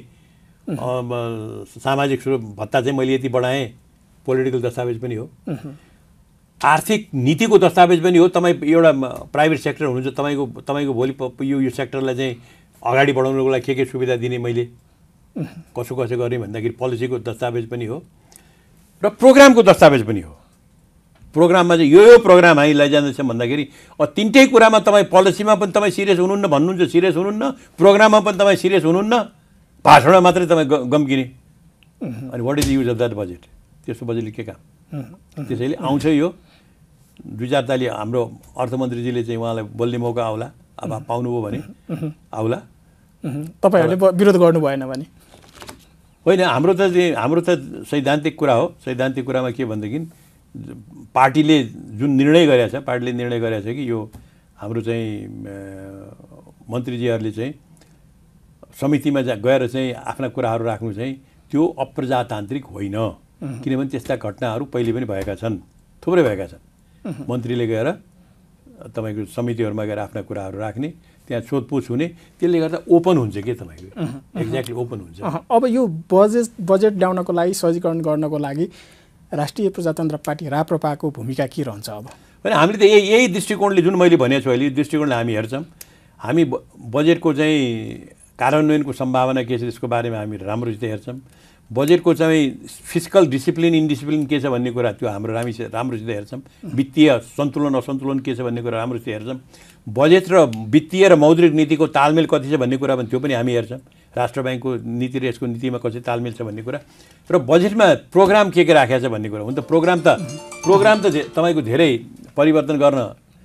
सामाजिक भत्ता चाहिँ मैले यति बढाएँ, पोलिटिकल दस्तावेज पनि हो। आर्थिक नीतिको दस्तावेज पनि हो। तपाईँ एउटा प्राइभेट सेक्टर हुनुहुन्छ, तपाईँको तपाईँको भोलि यो यो सेक्टरलाई चाहिँ अगाडि बढाउनुको लागि के के सुविधा दिने मैले कसो कसो गरेँ भन्दाखेरि पोलिसीको दस्तावेज पनि हो र प्रोग्रामको दस्तावेज पनि हो। प्रोग्राममा चाहिँ यो यो प्रोग्राम हामी लैजाँदैछ भन्दाखेरि तिनटै कुरामा तपाईँ पोलिसीमा पनि तपाईँ सिरियस हुनुहुन्न भन्नुहुन्छ, सिरियस हुनुहुन्न, प्रोग्राममा पनि तपाईँ सिरियस हुनुहुन्न, भाषणमा मात्रै तपाईँ गम्किने। अनि what is the use of that budget? त्यस्तो बजेटले के काम? त्यसैले आउँछ यो दुई चार ताली हाम्रो अर्थमन्त्रीजीले चाहिँ उहाँलाई बोल्ने मौका आउला, अब पाउनुभयो भने आउला। तपाईँहरूले विरोध गर्नु भएन भने? होइन, हाम्रो त हाम्रो त सैद्धान्तिक कुरा हो। सैद्धान्तिक कुरामा के भनेदेखि पार्टीले जुन निर्णय गरेको छ, पार्टीले निर्णय गरेको छ कि यो हाम्रो चाहिँ मन्त्रीजीहरूले चाहिँ समितिमा गएर चाहिँ आफ्ना कुराहरू राख्नु चाहिँ त्यो अप्रजातान्त्रिक होइन, किनभने त्यस्ता घटनाहरू पहिले पनि भएका छन्, थुप्रै भएका छन्। मन्त्रीले गएर तपाईँको समितिहरूमा गएर आफ्ना कुराहरू राख्ने, त्यहाँ सोधपुछ हुने, त्यसले गर्दा ओपन हुन्छ के तपाईँको, एक्ज्याक्टली ओपन हुन्छ। अब यो बजेट बजेट ल्याउनको लागि, सहजीकरण गर्नको लागि राष्ट्रिय प्रजातन्त्र पार्टी राप्रपाको भूमिका के रहन्छ? अब होइन, हामीले त यही यही दृष्टिकोणले जुन मैले भनेको छु अहिले, यो दृष्टिकोणले हामी हेर्छौँ। हामी बजेटको चाहिँ कार्यान्वयनको सम्भावना के छ त्यसको बारेमा हामी राम्रोसित हेर्छौँ। बजेटको चाहिँ फिस्कल डिसिप्लिन इन्डिसिप्लिन के छ भन्ने कुरा त्यो हाम्रो राम्रै राम्रोसित हेर्छौँ। वित्तीय सन्तुलन असन्तुलन के छ भन्ने कुरा राम्रोसित हेर्छौँ। बजेट र वित्तीय र मौद्रिक नीतिको तालमेल कति छ भन्ने कुरा पनि त्यो पनि हामी हेर्छौँ। राष्ट्र ब्याङ्कको नीति र यसको नीतिमा कसरी तालमेल छ भन्ने कुरा, र बजेटमा प्रोग्राम के के राखेको छ भन्ने कुरा। हुन त प्रोग्राम त प्रोग्राम त तपाईँको धेरै परिवर्तन गर्न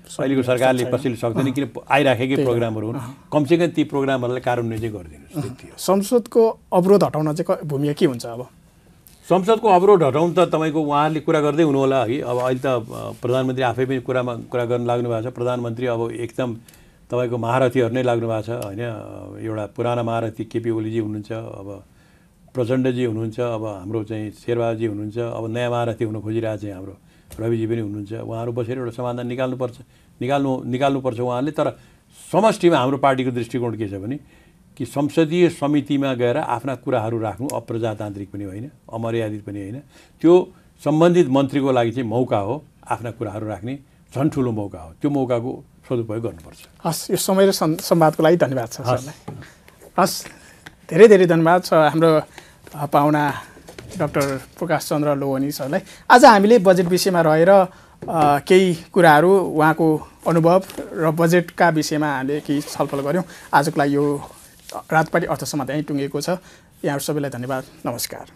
अहिलेको सरकारले कसैले सक्दैन किन आइराखेकै प्रोग्रामहरू हुन् कमसेकम ती प्रोग्रामहरूलाई कार्यान्वयन चाहिँ गरिदिनुहोस्। संसदको अवरोध हटाउन चाहिँ भूमिका के हुन्छ? अब संसदको अवरोध हटाउनु त तपाईँको उहाँहरूले कुरा गर्दै हुनुहोला है। अब अहिले त प्रधानमन्त्री आफै पनि कुरामा कुरा गर्न लाग्नु भएको छ। प्रधानमन्त्री अब एकदम तपाईँको महारथीहरू नै लाग्नु भएको छ होइन। एउटा पुराना महारथी केपी ओलीजी हुनुहुन्छ, अब प्रचण्डजी हुनुहुन्छ, अब हाम्रो चाहिँ शेरबहादुरजी हुनुहुन्छ, अब नयाँ महारथी हुन खोजिरहेको चाहिँ हाम्रो रविजी पनि हुनुहुन्छ। उहाँहरू बसेर एउटा समाधान निकाल्नुपर्छ निकाल्नु निकाल्नुपर्छ उहाँहरूले। तर समष्टिमा हाम्रो पार्टीको दृष्टिकोण के छ भने कि संसदीय समितिमा गएर आफ्ना कुराहरू राख्नु अप्रजातान्त्रिक पनि होइन, अमर्यादित पनि होइन। त्यो सम्बन्धित मन्त्रीको लागि चाहिँ मौका हो, आफ्ना कुराहरू राख्ने झन् ठुलो मौका हो। त्यो मौकाको सदुपयोग गर्नुपर्छ। हस्, यो समय र संवादको लागि धन्यवाद छ सरलाई। हस्, धेरै धेरै धन्यवाद छ हाम्रो पाहुना डाक्टर प्रकाश चन्द्र लोहनी सरलाई। आज हामीले बजेट विषयमा रहेर केही कुराहरू उहाँको अनुभव र बजेटका विषयमा हामीले केही छलफल गऱ्यौँ। आजको लागि यो रातपाटी अर्थसम्म त्यहीँ टुङ्गेको छ। यहाँहरू सबैलाई धन्यवाद। नमस्कार।